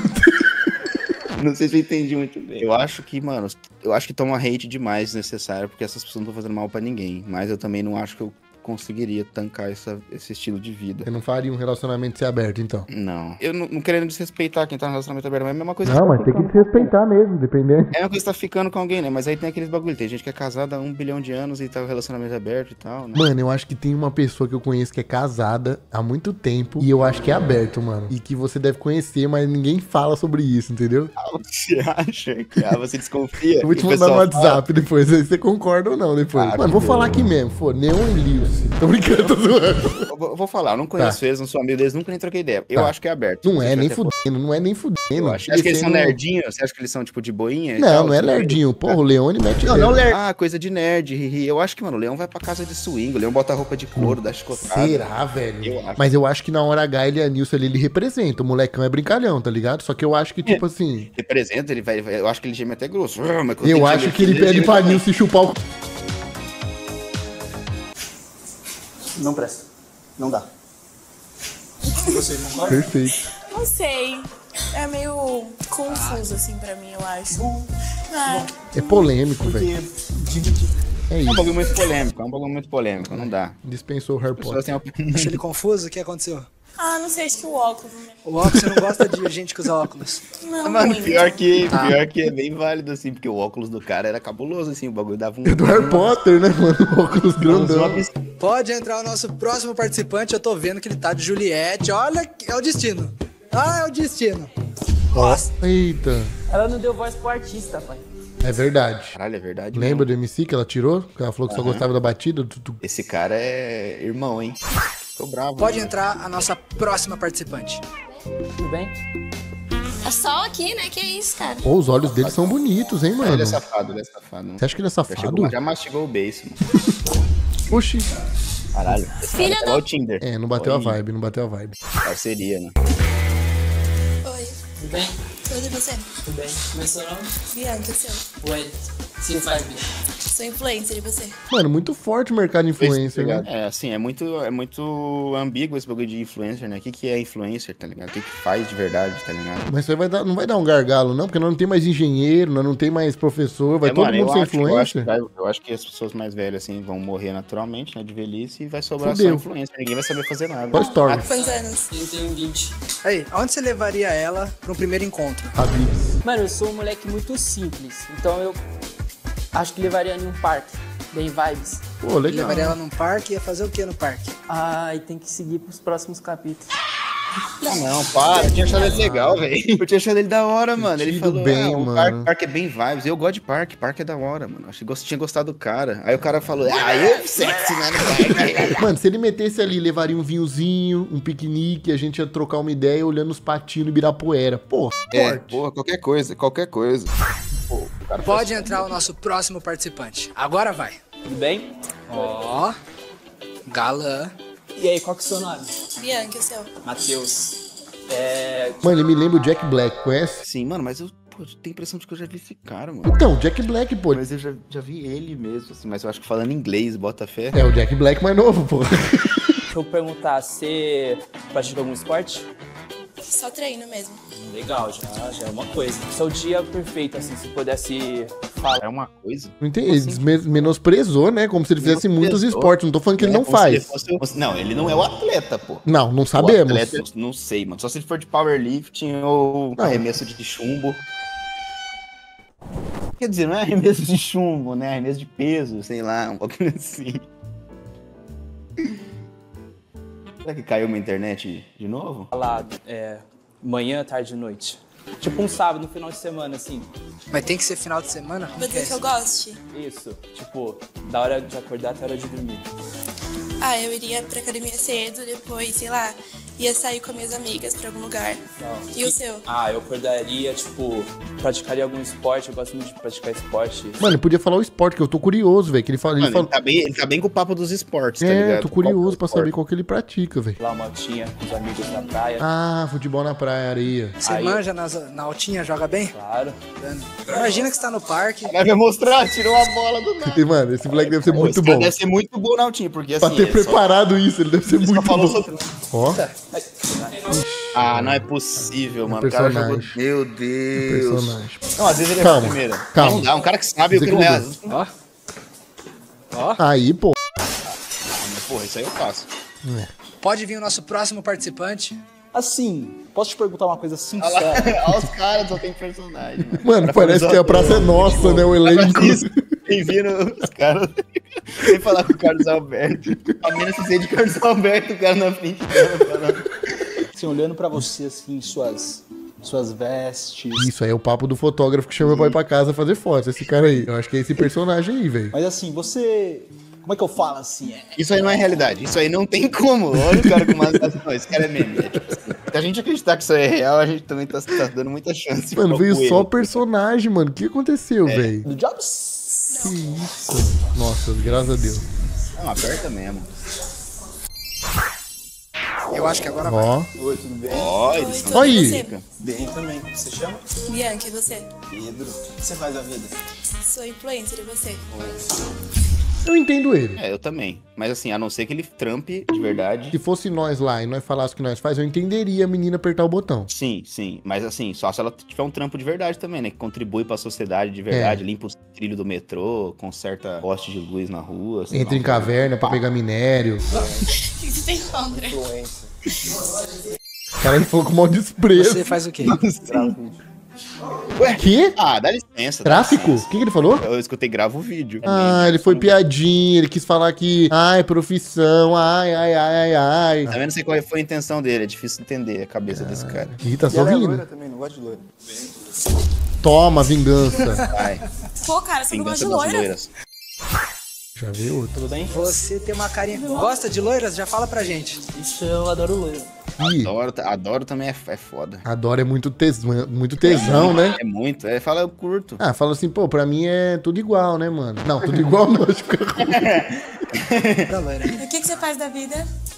Não sei se eu entendi muito bem. Eu acho que, mano, toma hate demais necessário, porque essas pessoas não estão fazendo mal pra ninguém. Mas eu também não acho que eu conseguiria tancar esse estilo de vida. Você não faria um relacionamento ser aberto, então? Não. Eu não querendo desrespeitar quem tá no relacionamento aberto, mas é a mesma coisa. Não, mas tem que se respeitar mesmo, dependendo. É uma coisa que você tá ficando com alguém, né? Mas aí tem aqueles bagulho. Tem gente que é casada há 1 bilhão de anos e tá o relacionamento aberto e tal, né? Mano, eu acho que tem uma pessoa que eu conheço que é casada há muito tempo e eu acho que é aberto, mano. E que você deve conhecer, mas ninguém fala sobre isso, entendeu? Você acha que você desconfia? Eu vou te que o mandar um pessoal fala? WhatsApp depois, aí você concorda ou não depois. Ah, Mano, vou falar aqui mesmo, Neon e Lilce. Tô brincando, tô zoando. Eu vou falar, eu não conheço eles, não sou amigo deles, nunca nem troquei ideia. Eu Tá. acho que é aberto. Não é Você nem acha que fudendo, não é nem fudendo. Eu acho. Acho que eles são Descendo- nerdinhos? Você acha que eles são tipo de boinha? e Não, tal? não é lerdinho. Porra, o Leone mete Não, dedo. não nerd. Ah, coisa de nerd. Eu acho que, mano, o Leão vai pra casa de swing. O Leão bota roupa de couro, dá chicotada. Será, velho? Eu acho. Mas eu acho que na hora H ele e a Nilce ali, ele representa. O molecão é brincalhão, tá ligado? Só que eu acho que, tipo assim... Representa, ele vai. Eu acho que ele geme até grosso. Mas quando Eu tem acho geme que ele aqui, pede geme pra também. Nilce chupar o... Não presta. Não dá. Perfeito. Não sei. É meio confuso, assim, pra mim, eu acho. É polêmico, velho. É É um isso. bagulho muito polêmico, não dá. Dispensou o Harry As pessoas Potter. têm uma... Achei ele confuso? O que aconteceu? Ah, não sei, acho que o óculos. O óculos, você não gosta de gente que usa óculos. Não, Mano, muito. pior que é bem válido, assim, porque o óculos do cara era cabuloso, assim, o bagulho dava um... É do Harry Potter, né, mano? O óculos grandão. Pode entrar o nosso próximo participante. Eu tô vendo que ele tá de Juliette. Olha, é o destino. Ah, é o destino. Nossa. Eita. Ela não deu voz pro artista, pai. É verdade. Caralho, é verdade. Lembra mesmo. do MC que ela tirou? Que ela falou que só gostava da batida? Esse cara é irmão, hein? Tô bravo. Pode né? entrar a nossa próxima participante. Tudo bem? É só aqui, né? Que isso, cara? Pô, os olhos dele são bonitos, hein, mano? Ele é safado, ele é safado. Você acha que ele é Já, safado? já mastigou o beijo, mano. Oxi. Caralho. Filha é da- o Tinder. É, não bateu a Oi. vibe, não bateu a vibe. Parceria, né? Oi. Tudo bem? Tudo e você? Tudo bem. Como é seu nome? Bianca, seu. Ué. Sim, faz, bicho. Sou influencer, e você? Mano, muito forte o mercado influencer, né? É, assim, é muito ambíguo esse bagulho de influencer, né? O que é influencer, tá ligado? O que faz de verdade, tá ligado? Mas isso aí não vai dar um gargalo, não? Porque nós não tem mais engenheiro, nós não tem mais professor, vai todo mano, mundo ser influencer? Eu acho que as pessoas mais velhas, assim, vão morrer naturalmente, né, de velhice, e vai sobrar Fudeu. só influencer. Ninguém vai saber fazer nada. Qual story? Quantos anos? Eu tenho 20. Aí, aonde você levaria ela pra um primeiro encontro? Habibs. Mano, eu sou um moleque muito simples, então eu acho que levaria em um parque, bem vibes. Pô, legal. Levaria ela num parque e ia fazer o que no parque? Ai, tem que seguir pros próximos capítulos. Não, para. Eu tinha achado ele legal, velho. Eu tinha achado ele da hora, mano. Ele falou, bem, o mano. parque é bem vibes. Eu gosto de parque é da hora, mano. Acho que tinha gostado do cara. Aí o cara falou, eu sexy, né, no parque. Mano, se ele metesse ali, levaria um vinhozinho, um piquenique, a gente ia trocar uma ideia olhando os patinhos no Ibirapuera. Pô, forte. Porra, qualquer coisa. Pô, o cara Pode entrar o nosso próximo participante. Agora vai. Tudo bem? Ó, galã. E aí, qual que é o seu nome? Bianca, o seu? Matheus. Mano, ele me lembra o Jack Black, conhece? Sim, mano, mas eu tenho a impressão de que eu já vi esse cara, mano. Então, Jack Black, pô. Mas eu já vi ele mesmo, assim. Mas eu acho que falando inglês, bota fé. É o Jack Black mais novo, pô. Deixa eu perguntar, você pratica algum esporte? Só treino mesmo. Legal, já é uma coisa. Seu dia perfeito, assim, se pudesse falar. É uma coisa? Não entendi. Ele menosprezou, né? Como se ele fizesse muitos esportes. Não tô falando que ele não como se faz. ele não, ele não é o atleta, pô. Não sabemos. O atleta, não sei, mano. Só se ele for de powerlifting ou arremesso de chumbo. Quer dizer, não é arremesso de chumbo, né? Arremesso de peso, sei lá, um pouquinho assim. Será que caiu minha internet de novo? Falar manhã, tarde e noite. Tipo um sábado, no final de semana, assim. Mas tem que ser final de semana? Vou dizer que eu goste. Isso, tipo, da hora de acordar até a hora de dormir. Eu iria pra academia cedo, depois, sei lá, ia sair com minhas amigas pra algum lugar. Não. E o seu? Eu acordaria, tipo, praticaria algum esporte, eu gosto muito de praticar esporte. Mano, ele podia falar o esporte, que eu tô curioso, velho. Que ele fala. Mano, ele tá bem com o papo dos esportes, tá ligado? Eu tô curioso pra saber qual que ele pratica, velho. Lá uma altinha com os amigos na praia. Futebol na praia, areia. Você manja na altinha, joga bem? Claro. Imagina que você tá no parque. Vai mostrar, tirou a bola do nada. E, mano, esse moleque deve ser muito bom. Deve ser muito bom na altinha, porque assim... Pra ter preparado isso, ele deve ser muito bom. Ó. Não é possível, mano. O cara jogou... Meu Deus. Personagem. Não, às vezes ele é o primeiro. Calma. Não dá, um cara que sabe o que não é. Ó. Aí, pô. Porra, isso aí eu faço. Pode vir o nosso próximo participante. Assim, posso te perguntar uma coisa sincera? Olha os caras, só tem personagem. Mano, parece que a praça é nossa, né? O elenco. Tem vindo os caras. Sem falar com o Carlos Alberto. A menina se sente de Carlos Alberto, o cara na frente dela. Assim, olhando pra você, assim, suas vestes. Isso aí é o papo do fotógrafo que chama pra ir pra casa fazer fotos. Esse cara aí. Eu acho que é esse personagem aí, velho. Mas assim, você... Como é que eu falo assim? Isso aí não é realidade. Isso aí não tem como. Olha o cara com uma... Não, esse cara é meme. É tipo assim. Se a gente acreditar que isso aí é real, a gente também tá dando muita chance. Mano, veio só personagem, mano. O que aconteceu, velho? Do Jobs? Que isso? Nossa, graças a Deus. Não, aperta mesmo. Eu acho que agora Ó. vai. Oi, tudo bem? Olha aí. Bem também. Você chama? Bianca, e você? Pedro. O que você faz da vida? Sou influencer, e você? Eu entendo ele. Eu também. Mas assim, a não ser que ele trampe de verdade. Se fosse nós lá e nós falasse o que nós faz, eu entenderia a menina apertar o botão. Sim. Mas assim, só se ela tiver um trampo de verdade também, né? Que contribui pra sociedade de verdade, limpa os trilhos do metrô, conserta poste de luz na rua. Entra em caverna pra pegar minério. O que você tem contra? O cara ele falou com mau desprezo. Você faz o quê? Ué? Que? Dá licença. Tráfico? O que ele falou? Eu escutei, gravo o vídeo. Ele foi piadinha, ele quis falar que... Ai, profissão, ai. Também não sei qual foi a intenção dele, é difícil entender a cabeça desse cara. Ih, tá só rindo. loira também, não gosto de loira. Toma, vingança. Vai. Pô, cara, você não gosta de das loira? loiras. Já viu outro. Tudo bem? Você tem uma carinha... Gosta de loiras? Já fala pra gente. Isso, eu adoro loira. Adoro também é foda. Adoro é muito tesão, né? É muito, fala eu curto. Fala assim, pô, pra mim é tudo igual, né, mano? Não, tudo igual não, acho que fica ruim. Pra loira. E o que você faz da vida?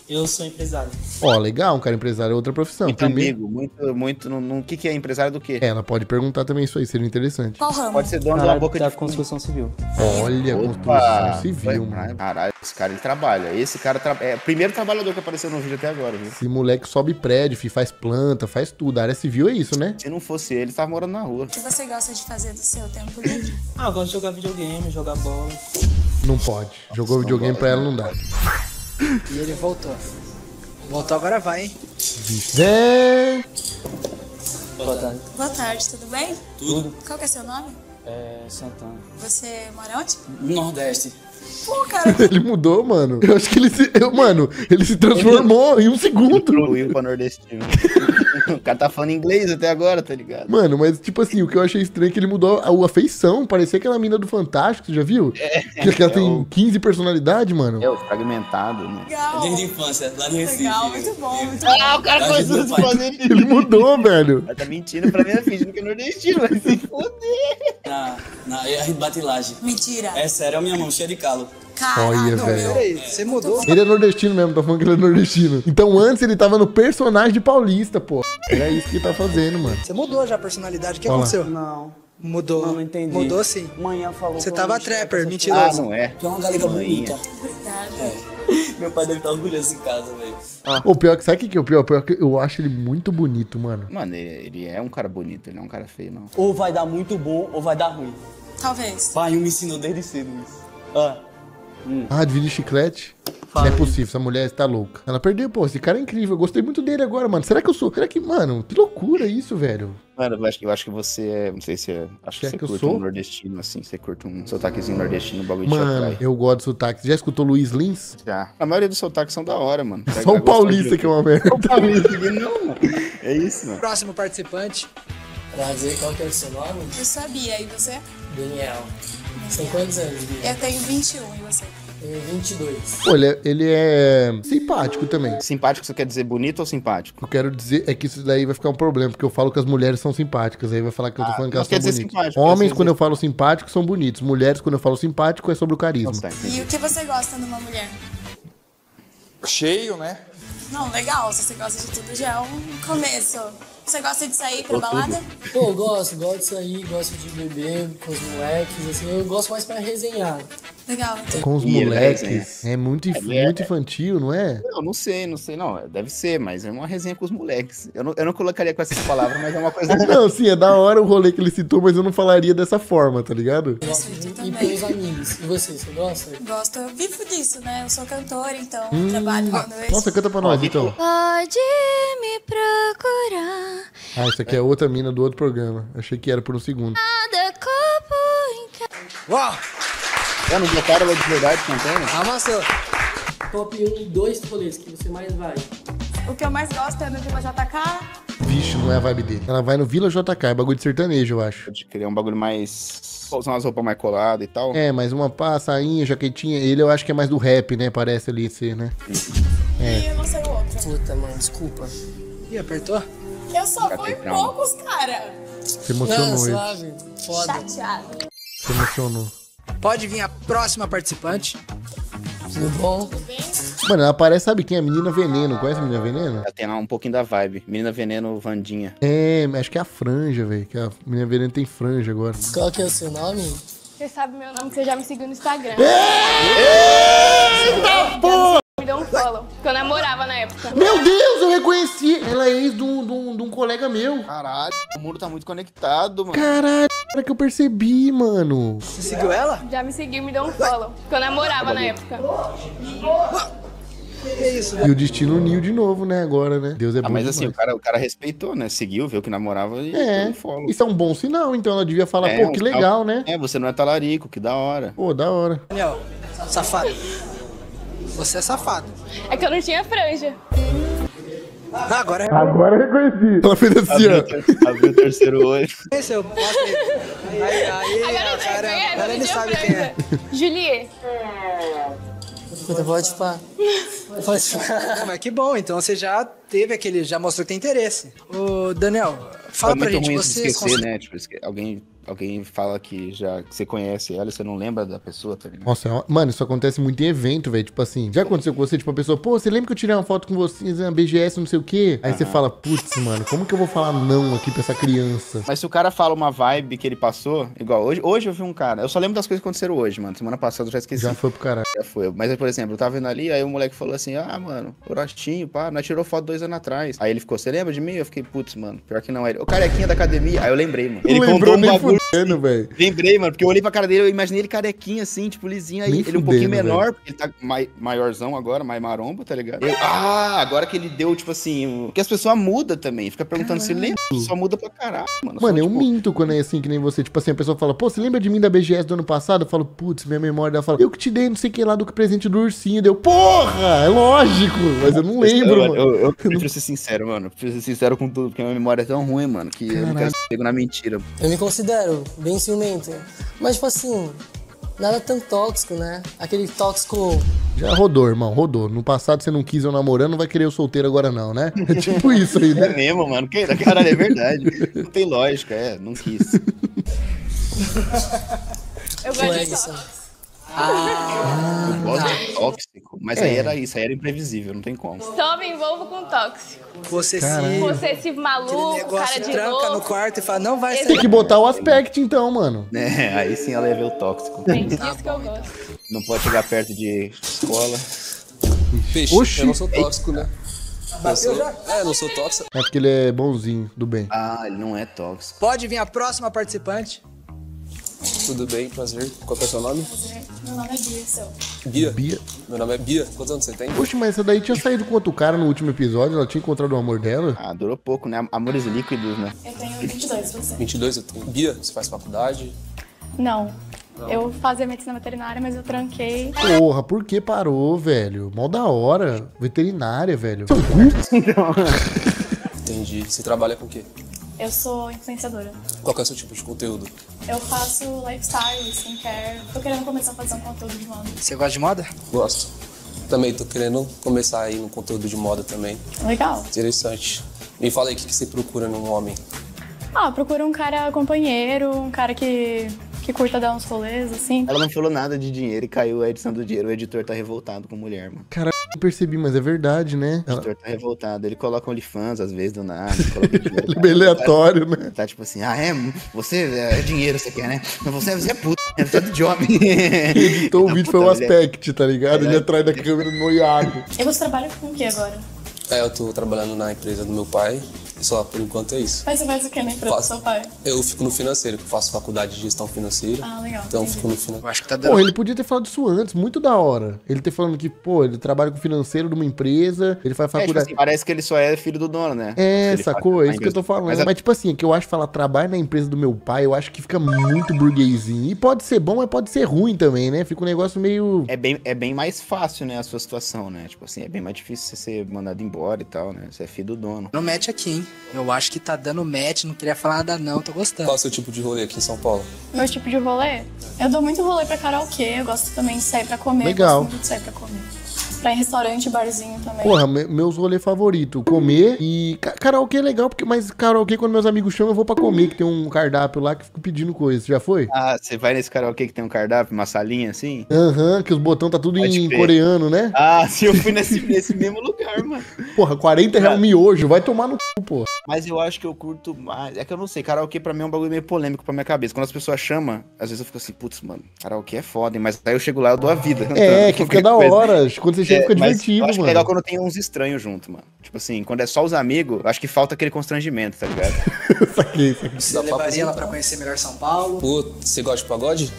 Eu sou empresário. Ó, legal, um cara empresário é outra profissão. Muito amigo, muito. O que é empresário do quê? Ela pode perguntar também isso aí, seria interessante. Qual ramo? Pode ser dono da boca da de construção civil. Olha, construção civil, mano. Caralho, esse cara ele trabalha. Esse cara é o primeiro trabalhador que apareceu no vídeo até agora, viu? Esse moleque sobe prédio, filho, faz planta, faz tudo. A área civil é isso, né? Se não fosse ele tava morando na rua. O que você gosta de fazer do seu tempo livre? Eu gosto de jogar videogame, jogar bola. Não pode. Jogou videogame pra ela, não dá. E ele voltou. Voltou, agora vai, hein? É... Boa tarde. Boa tarde, tudo bem? Tudo. Qual que é seu nome? Santana. Você mora onde? Nordeste. Pô, cara, Ele mudou, mano. Eu acho que ele se transformou em um segundo. Evoluiu pra nordestino. O cara tá falando inglês até agora, tá ligado? Mano, mas tipo assim, o que eu achei estranho é que ele mudou a feição. Parecia aquela mina do Fantástico, você já viu? Que ela tem 15 personalidades, mano. É o fragmentado, né? legal. Desde a infância, lá no Recife. Legal, muito bom, muito bom. O cara começou a se fazer de... Ele mudou, velho. Tá mentindo pra minha fingindo que é nordestino, vai se foder. Na batilagem. Mentira. É sério, é a minha mão cheia de calo. Olha, Caralho, velho. Peraí, você mudou? Ele é nordestino mesmo, tá falando que ele é nordestino. Então antes ele tava no personagem de paulista, pô. Era isso que ele tá fazendo, mano. Você mudou já a personalidade. O que Olha lá. aconteceu? Não. Mudou. Não entendi. Mudou sim. Manhã falou. Você que tava eu não trapper, essas mentiroso. Ah, não é? Tu é uma galega bonita. Obrigada. Meu pai deve estar orgulhoso em casa, velho. O pior que, sabe o que é o pior? O pior que eu acho ele muito bonito, mano. Mano, ele é um cara bonito, ele não é um cara feio, não. Ou vai dar muito bom, ou vai dar ruim. Talvez. Pai, me ensinou desde cedo isso. Ah, divide chiclete? Não é possível, essa mulher está louca. Ela perdeu, pô, esse cara é incrível. Eu gostei muito dele agora, mano. Será que eu sou? Será que, mano, que loucura isso, velho. Mano, eu acho que você é. Não sei se é. Acho que Quer você que eu curte sou? um nordestino, assim. Você curte um sotaquezinho nordestino, bagulho de Mano, atrai. eu gosto de sotaque. Já escutou Luiz Lins? Já. A maioria dos sotaques são da hora, mano. Você Só vai o paulista gostar que é uma merda. O paulista aqui não, mano. É isso, mano. Próximo participante. Prazer, qual que é o seu nome? Eu sabia, e você? Daniel. Você tem quantos anos, Bia? Eu tenho 21, e você? Tenho 22. Pô, ele é simpático também. Simpático, você quer dizer bonito ou simpático? Eu quero dizer é que isso daí vai ficar um problema, porque eu falo que as mulheres são simpáticas, aí vai falar que eu tô falando que elas não quer são dizer bonitas. simpático, Homens, quer quando dizer- eu falo simpático, são bonitos. Mulheres, quando eu falo simpático, é sobre o carisma. Nossa, tá, entendi. E o que você gosta numa mulher? Cheio, né? Não, legal, se você gosta de tudo, já é um começo. Você gosta de sair pra balada? Pô, eu gosto de sair, gosto de beber com os moleques, assim, eu gosto mais pra resenhar. Legal. Com os Ih, ele vai moleques. É muito infantil, não é? Não sei, não. Deve ser, mas é uma resenha com os moleques. Eu não colocaria com essas palavras, mas é uma coisa. Não, sim, é da hora o rolê que ele citou, mas eu não falaria dessa forma, tá ligado? Eu gosto de ir também. pelos amigos. E você gosta? Gosto, eu vivo disso, né? Eu sou cantora, então trabalho à noite. Nossa, canta pra nós, então. Pode me procurar. Ah, isso aqui é outra mina do outro programa. Achei que era por um segundo. Cada copo em casa. Uau! Eu não botaram ela de verdade cantando? Amassou. Top 1 e 2 rolês que você mais vai. O que eu mais gosto é no Vila JK. Vixe, não é a vibe dele. Ela vai no Vila JK, é bagulho de sertanejo, eu acho. De querer um bagulho mais. Usar umas roupas mais coladas e tal. É, mas uma sainha, jaquetinha. Ele eu acho que é mais do rap, né? Parece ali ser, né? E eu não sei o outro. Puta, mano, desculpa. Ih, apertou? Eu só fui Catei trauma. poucos, cara. Se emocionou ele. suave, foda. Chateado. Se emocionou. Pode vir a próxima participante. Tudo bom? Mano, ela parece, sabe quem? A Menina Veneno. Conhece a Menina Veneno? Já tem lá um pouquinho da vibe. Menina Veneno, Vandinha. É, acho que é a franja, velho. Que a Menina Veneno tem franja agora. Qual que é o seu nome? Você sabe meu nome, que você já me seguiu no Instagram. Me deu um follow, que eu namorava na época. Meu Deus, eu reconheci! Ela é ex de um colega meu. Caralho, o mundo tá muito conectado, mano. Caralho, era que eu percebi, mano. Você seguiu ela? Já me seguiu, me deu um follow, que eu namorava na época. Que isso, E o destino uniu de novo, né? Agora, né? Deus é bom Mas assim, demais. o cara respeitou, né? Seguiu, viu que namorava e deu É, um follow. isso é um bom sinal, então ela devia falar, pô, um que sinal- legal, né? É, você não é talarico, que da hora. Pô, da hora. Daniel, safado. Você é safado. É que eu não tinha franja. Ah, agora é. Agora eu reconheci. Ela fez assim, ó. Abriu o terceiro olho. Reconheceu. Mostra aí. Agora eu sei cara. quem é, Agora eu ele não tinha sabe quem é. franja. Juliet. Puta, pode pá. Pode pá. Não, mas que bom, então você já teve aquele. Já mostrou que tem interesse. Ô, Daniel, fala É pra muito gente, ruim você. esquecer, né? Tipo, alguém alguém fala que você conhece ela e você não lembra da pessoa, tá ligado? Nossa, mano, isso acontece muito em evento, velho. Tipo assim, já aconteceu com você? Tipo, a pessoa, pô, você lembra que eu tirei uma foto com vocês na BGS, não sei o quê? Aí você fala, putz, mano, como que eu vou falar não aqui pra essa criança? Mas se o cara fala uma vibe que ele passou, igual hoje eu vi um cara, eu só lembro das coisas que aconteceram hoje, mano. Semana passada eu já esqueci. Já foi pro caralho. Já foi. Mas, por exemplo, eu tava vendo ali, aí o moleque falou assim, mano, Orostinho, pá, nós tirou foto 2 anos atrás. Aí ele ficou, você lembra de mim? Eu fiquei, putz, mano, pior que não era. O carequinha da academia. Aí eu lembrei, mano. Ele contou um bagulho. Velho. Lembrei, mano, porque eu olhei pra cara dele, eu imaginei ele carequinha assim, tipo, lisinho. Aí ele um pouquinho menor, porque ele tá maiorzão agora, mais maromba, tá ligado? Agora que ele deu, tipo assim, porque as pessoas mudam também, fica perguntando se lembra, só muda pra caralho, mano. Mano, eu minto quando é assim, que nem você, tipo assim, a pessoa fala, pô, você lembra de mim da BGS do ano passado? Eu falo, putz, minha memória, ela fala, eu que te dei não sei o que lá do presente do ursinho, deu, porra, é lógico, mas eu não lembro, mano. Eu prefiro ser sincero, mano, eu prefiro ser sincero com tudo, porque a minha memória é tão ruim, mano, que eu não quero ser pego na mentira. Eu me considero bem ciumento, mas tipo assim, nada tão tóxico, né? Aquele tóxico... Já rodou, irmão, rodou. No passado você não quis eu namorando, não vai querer eu solteiro agora não, né? É tipo isso aí, né? É mesmo, mano, caralho, é verdade. Não tem lógica, não quis. Eu gosto de tóxico. Eu gosto de tóxico, mas aí era isso, aí era imprevisível, não tem como. Só me envolvo com tóxico. Você se maluco, cara de tranca louco. no quarto e fala, não vai Tem que botar o aspecto então, mano. Aí sim ela ia ver o tóxico. Bem disso que eu gosto. Não pode chegar perto de escola. Peixe, eu não sou tóxico, né? Bateu já? Não sou tóxico. É porque ele é bonzinho, do bem. Ele não é tóxico. Pode vir a próxima participante. Tudo bem, prazer. Qual que é o seu nome? Meu nome é Bia, seu. Bia? Bia. Meu nome é Bia. Quantos anos você tem? Poxa, mas essa daí tinha saído com outro cara no último episódio, ela tinha encontrado o amor dela. Durou pouco, né? Amores líquidos, né? Eu tenho 22, você. 22 eu tenho. Bia, você faz faculdade? Não. Eu fazia medicina veterinária, mas eu tranquei. Porra, por que parou, velho? Mó da hora. Veterinária, velho. Entendi. Você trabalha com o quê? Eu sou influenciadora. Qual que é o seu tipo de conteúdo? Eu faço lifestyle, skincare. Tô querendo começar a fazer um conteúdo de moda. Você gosta de moda? Gosto. Também tô querendo começar aí no conteúdo de moda também. Legal. Interessante. Me fala aí o que você procura num homem. Procura um cara companheiro, um cara que curta dar uns rolês, assim. Ela não falou nada de dinheiro e caiu a edição do dinheiro. O editor tá revoltado com mulher, mano. Cara, não percebi, mas é verdade, né? O editor tá revoltado. Ele coloca OnlyFans, às vezes, do nada. Coloca dinheiro, ele é bem aleatório, né? Tá tipo assim, você é dinheiro, você quer, né? Você é puta, é tudo de homem. Quem editou o vídeo foi o Aspect, tá ligado? Ele atrás da câmera noiado. E você trabalha com o que agora? Eu tô trabalhando na empresa do meu pai. Só por enquanto é isso. Mas você faz o que na empresa do seu pai? Eu fico no financeiro, eu faço faculdade de gestão financeira. Legal. Então eu fico no financeiro. Acho que tá dando. Pô, ele podia ter falado isso antes, muito da hora. Ele ter falando que, pô, ele trabalha com financeiro de uma empresa, ele faz faculdade. Tipo assim, parece que ele só é filho do dono, né? Sacou? É isso que eu tô falando. Mas tipo assim, que eu acho falar trabalho na empresa do meu pai, eu acho que fica muito burguesinho. E pode ser bom, mas pode ser ruim também, né? Fica um negócio meio... É bem mais fácil, né, a sua situação, né? Tipo assim, é bem mais difícil você ser mandado embora e tal, né? Você é filho do dono. Não mete aqui, hein? Eu acho que tá dando match, não queria falar nada não, tô gostando. Qual é o seu tipo de rolê aqui em São Paulo? Meu tipo de rolê? Eu dou muito rolê pra karaokê, eu gosto também de sair pra comer. Legal. Eu gosto muito de sair pra comer. Pra ir em restaurante, barzinho também. Porra, meus rolês favoritos, comer e... Karaokê é legal, mas karaokê quando meus amigos chamam eu vou pra comer, que tem um cardápio lá que fico pedindo coisa. Você já foi? Você vai nesse karaokê que tem um cardápio, uma salinha assim? Que os botões tá tudo em coreano, né? Sim, eu fui nesse mesmo lugar, mano. Porra, 40 reais miojo, vai tomar no c, pô. Mas eu acho que eu curto mais. É que eu não sei, karaokê pra mim é um bagulho meio polêmico pra minha cabeça. Quando as pessoas chamam, às vezes eu fico assim, putz, mano, karaokê é foda, hein? Mas aí eu chego lá, eu dou a vida. Que fica da hora. Quando você chega, fica divertido, eu acho legal quando tem uns estranhos junto, mano. Tipo assim, quando é só os amigos, eu acho que falta aquele constrangimento, tá ligado? Saquei. Você levaria ela pra conhecer melhor São Paulo? Pô, você gosta de pagode?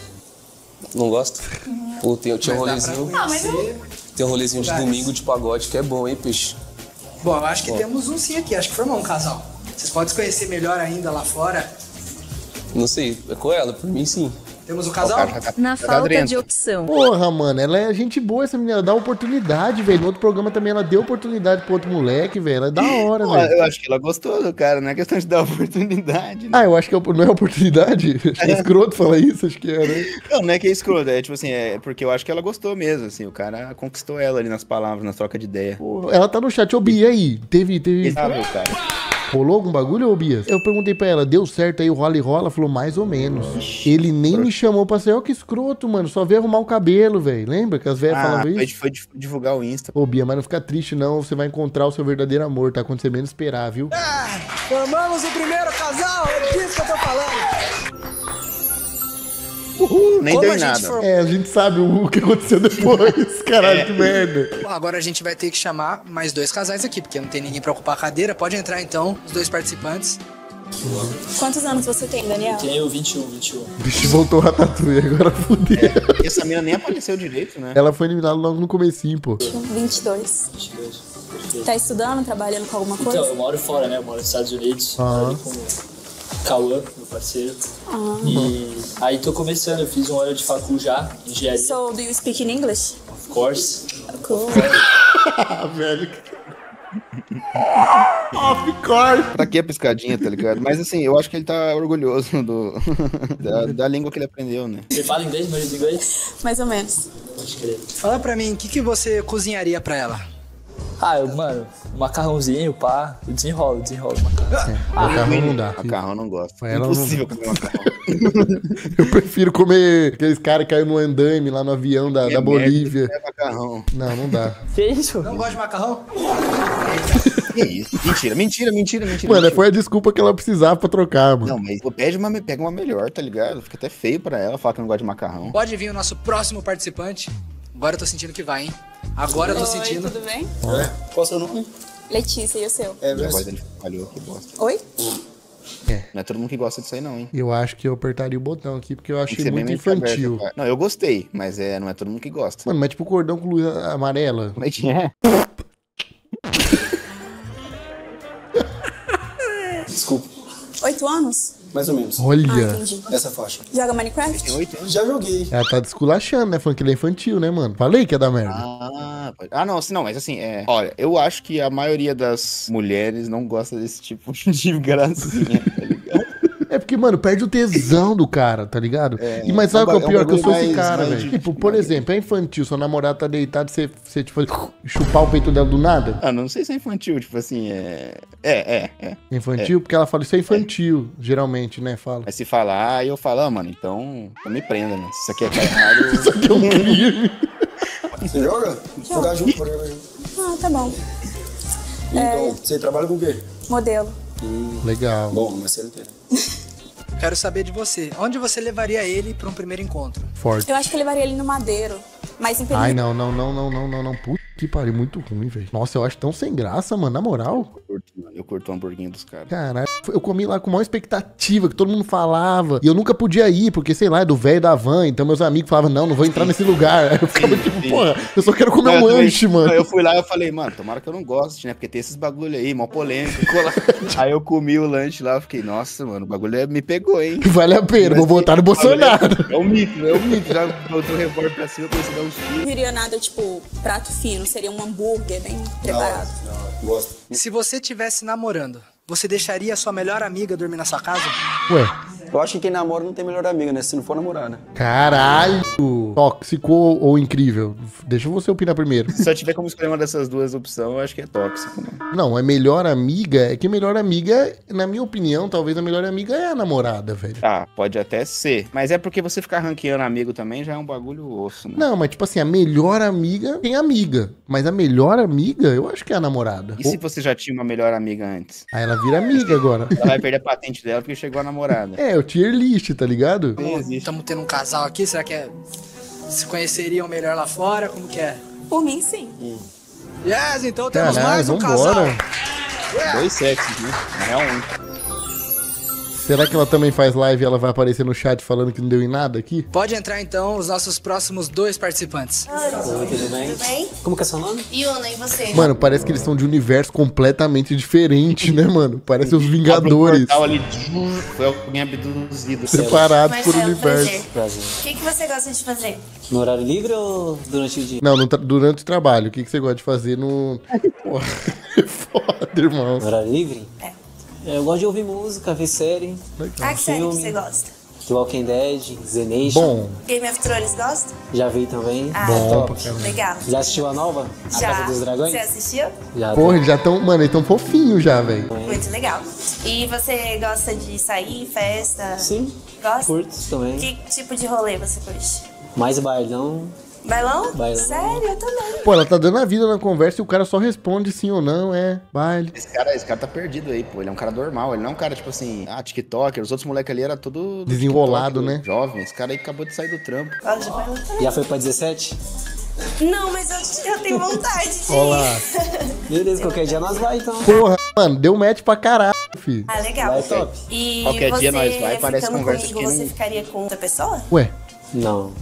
Não gosta? Pô, tinha um rolezinho. Tem um rolezinho de domingo de pagode que é bom, hein, peixe? Bom, eu acho que temos um sim aqui, acho que formou um casal. Vocês podem se conhecer melhor ainda lá fora? Não sei, é com ela, por mim sim. Temos um casal? Na falta de opção. Porra, mano, ela é gente boa, essa menina, ela dá oportunidade, velho. No outro programa também ela deu oportunidade pro outro moleque, velho. Ela é da hora, velho. Eu acho que ela gostou do cara, não é questão de dar oportunidade. Né? Eu acho que não é oportunidade? Acho que é escroto falar isso, acho que é, né? Não é que é escroto, é tipo assim, é porque eu acho que ela gostou mesmo, assim, o cara conquistou ela ali nas palavras, na troca de ideia. Porra, ela tá no chat, ô Bia, aí, teve... Sabe, cara? Rolou algum bagulho, ô Bias? Eu perguntei pra ela, deu certo aí o rola e rola? Ela falou, mais ou menos. Ele nem me chamou pra sair. Ó, que escroto, mano. Só veio arrumar o cabelo, velho. Lembra que as velhas falavam isso? Foi divulgar o Insta. Ô, Bia, mas não fica triste, não. Você vai encontrar o seu verdadeiro amor, tá? Quando você menos esperar, viu? Formamos o primeiro casal, é disso que eu tô falando. Uhul, nem Como deu a nada. gente É, a gente sabe o que aconteceu depois. Caralho, que merda. Bom, agora a gente vai ter que chamar mais 2 casais aqui, porque não tem ninguém pra ocupar a cadeira. Pode entrar então, os 2 participantes. Quantos anos você tem, Daniel? Tenho 21. O bicho voltou o Ratatouille, agora fudeu. Essa mina nem apareceu direito, né? Ela foi eliminada logo no comecinho, pô. 22. Tá estudando, trabalhando com alguma coisa? Então, eu moro fora, né? Eu moro nos Estados Unidos. Moro ali com o Cauã, meu parceiro. E aí tô começando, eu fiz 1 ano de facul já, engenharia. So, do you speak in English? Of course. Cool. Velho. Of course. Pra que a piscadinha, tá ligado? Mas assim, eu acho que ele tá orgulhoso da língua que ele aprendeu, né? Você fala inglês, mas inglês? Mais ou menos. Pode crer. Fala pra mim, o que você cozinharia pra ela? Mano, macarrãozinho, pá, eu desenrolo o macarrão. Macarrão não dá. Macarrão não gosto. Pra ela Impossível comer macarrão. Eu prefiro comer aqueles caras que caiu no andaime lá no avião da Bolívia. É macarrão. Não dá. Que isso? Não gosta de macarrão? Que isso? Mentira. Mano, foi a desculpa que ela precisava pra trocar, mano. Não, mas pô, pega uma melhor, tá ligado? Fica até feio pra ela falar que não gosta de macarrão. Pode vir o nosso próximo participante. Agora eu tô sentindo que vai, hein? Agora eu tô sentindo. Oi, tudo bem? Qual é o seu nome? Letícia, e o seu? A voz dele falhou, que bosta. Oi? Não é todo mundo que gosta disso aí não, hein? Eu acho que eu apertaria o botão aqui porque eu Tem que achei ser muito bem infantil. aberto, não, eu gostei, mas não é todo mundo que gosta. Mano, mas tipo cordão com luz amarela. Como é que é? Desculpa, 8 anos? mais ou menos. Olha. Entendi. Essa faixa. Joga Minecraft? Tem 8 anos. Já joguei. Ela tá desculachando, né? Falando que ele é infantil, né, mano? Falei que ia dar merda. Não, assim, não, mas assim, olha, eu acho que a maioria das mulheres não gosta desse tipo de gracinha, tá ligado? É porque, mano, perde o tesão do cara, tá ligado? E mas sabe o que é o pior? Que eu sou esse cara, velho. Tipo, por exemplo, é infantil, seu namorado tá deitado, você tipo, chupar o peito dela do nada? Não sei se é infantil, tipo assim, Infantil? Porque ela fala, isso é infantil, geralmente, né? Fala. Mas se falar, eu falo, mano, então me prenda, né? Se isso aqui é carnado... Isso aqui é um crime. Você joga? Jogar junto, pode jogar junto. Tá bom. Então, você trabalha com o quê? Modelo. Legal. Bom, mas você não tem. Quero saber de você. Onde você levaria ele pra um primeiro encontro? Forte. Eu acho que eu levaria ele no Madeiro. Mas em Ai, não. Puta que pariu, muito ruim, velho. Nossa, eu acho tão sem graça, mano, na moral. Eu curto o hamburguinho dos caras. Caralho, eu comi lá com maior expectativa, que todo mundo falava. E eu nunca podia ir, porque, sei lá, é do velho da van. Então meus amigos falavam, não vou entrar nesse lugar. Aí eu ficava tipo, porra, eu só quero comer um lanche, mano. Eu fui lá e eu falei, mano, tomara que eu não goste, né? Porque tem esses bagulho aí, mó polêmico. Aí eu comi o lanche lá, eu fiquei, nossa, mano, o bagulho me pegou, hein? Vale a pena, vou votar no Bolsonaro. É um mito. Já botou o revólver pra cima, comecei a dar uns tiros. Não viria nada, tipo, prato fino. Seria um hambúrguer bem preparado. Não, gosto. Se você estivesse namorando, você deixaria a sua melhor amiga dormir na sua casa? Ué. Eu acho que quem namora não tem melhor amiga, né? Se não for namorar, né? Caralho. Tóxico ou incrível? Deixa você opinar primeiro. Se eu tiver como escolher uma dessas duas opções, eu acho que é tóxico, né? Não, é melhor amiga. É que melhor amiga, na minha opinião, talvez a melhor amiga é a namorada, velho. Pode até ser. Mas é porque você ficar ranqueando amigo também já é um bagulho osso, né? Não, mas tipo assim, a melhor amiga tem amiga. Mas a melhor amiga, eu acho que é a namorada. E se você já tinha uma melhor amiga antes? Aí ela vira amiga agora. Ela vai perder a patente dela porque chegou a namorada. É o tier list, tá ligado? Estamos tendo um casal aqui, será que se conheceriam melhor lá fora? Como que é? Por mim, sim. Yes, então temos Caralho, mais um vambora. casal. 2 sexos, né? Na real, Será que ela também faz live e ela vai aparecer no chat falando que não deu em nada aqui? Pode entrar então os nossos próximos 2 participantes. Oi, tudo bem? Tudo bem? Como que é seu nome? Iuna, e você? Mano, parece que eles são de universo completamente diferente, né, mano? Parece os Vingadores. Ali, foi alguém abduzido. Separados por Marcelo, universo. Prazer. O que você gosta de fazer? No horário livre ou durante o dia? Não, durante o trabalho. O que você gosta de fazer no... Porra, é foda, irmão. No horário livre? É. Eu gosto de ouvir música, ver série. Ah, que série que você gosta? The Walking Dead, The Nation. Bom. Game of Thrones gosta? Já vi também. Ah, Bom top. pra caramba. Legal. Já assistiu a nova? A Já. Casa dos Dragões? Você assistiu? Já. Porra, eles já estão... Mano, eles estão fofinhos já, velho. Pois muito legal. E você gosta de sair, festa? Sim. Gosta? Curto também. Que tipo de rolê você curte? Mais bailão. Bailão? Bailão. Sério? Eu também. Pô, ela tá dando a vida na conversa e o cara só responde sim ou não, baile. Esse cara tá perdido aí, pô. Ele é um cara normal. Ele não é um cara, tipo assim, TikToker. Os outros moleques ali era tudo desenrolado, TikTok, né? Jovem. Esse cara aí acabou de sair do trampo. Gosto de bailão também. Já foi pra 17? Não, mas eu tenho vontade de Olá. Beleza, qualquer dia nós vai então. Porra, mano, deu match pra caralho, filho. Ah, legal. Vai, top. E Qualquer você, dia nós vai, parece ficando conversa comigo, que você não- ficaria com outra pessoa? Ué. Não.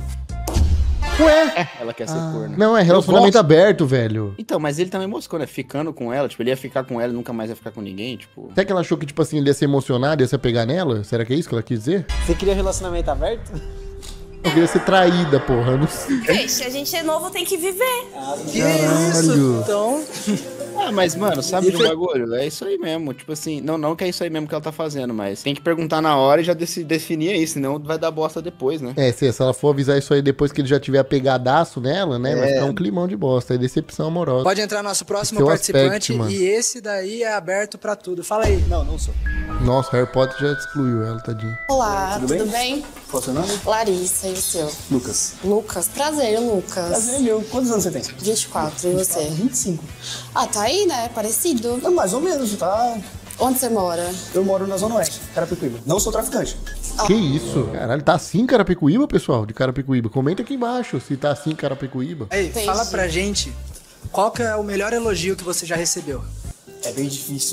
Ué. Ela quer ser corna. Não, é relacionamento aberto, velho. Então, mas ele também moscou, né? Ficando com ela. Tipo, ele ia ficar com ela e nunca mais ia ficar com ninguém, tipo... Será que ela achou que, tipo assim, ele ia se emocionar, ia se apegar nela? Será que é isso que ela quis dizer? Você queria relacionamento aberto? Eu queria ser traída, porra. Eu não sei. Deixa, a gente é novo, tem que viver. Caralho. Então, Ah, mas, mano, sabe de um bagulho? É isso aí mesmo. Tipo assim, não que é isso aí mesmo que ela tá fazendo, mas tem que perguntar na hora e já definir aí, senão vai dar bosta depois, né? É, se ela for avisar isso aí depois que ele já tiver apegadaço nela, né? Vai ficar um climão de bosta. É decepção amorosa. pode entrar nosso próximo Seu participante aspecto, mano. e esse daí é aberto pra tudo. Fala aí. Não sou. Nossa, Harry Potter já excluiu ela, tadinho. Olá, Tudo tudo bem? bem? Qual o seu nome? Larissa, e o seu? Lucas. Lucas, prazer, Lucas. Prazer, meu. Quantos anos você tem? 24, e você? 25. Ah, tá aí, né? Parecido. É mais ou menos, tá? Onde você mora? Eu moro na Zona Oeste, Carapicuíba. Não sou traficante. Que isso? Caralho, tá assim Carapicuíba, pessoal? De Carapicuíba. Comenta aqui embaixo se tá assim Carapicuíba. Aí, Entendi. fala pra gente qual que é o melhor elogio que você já recebeu. É bem difícil.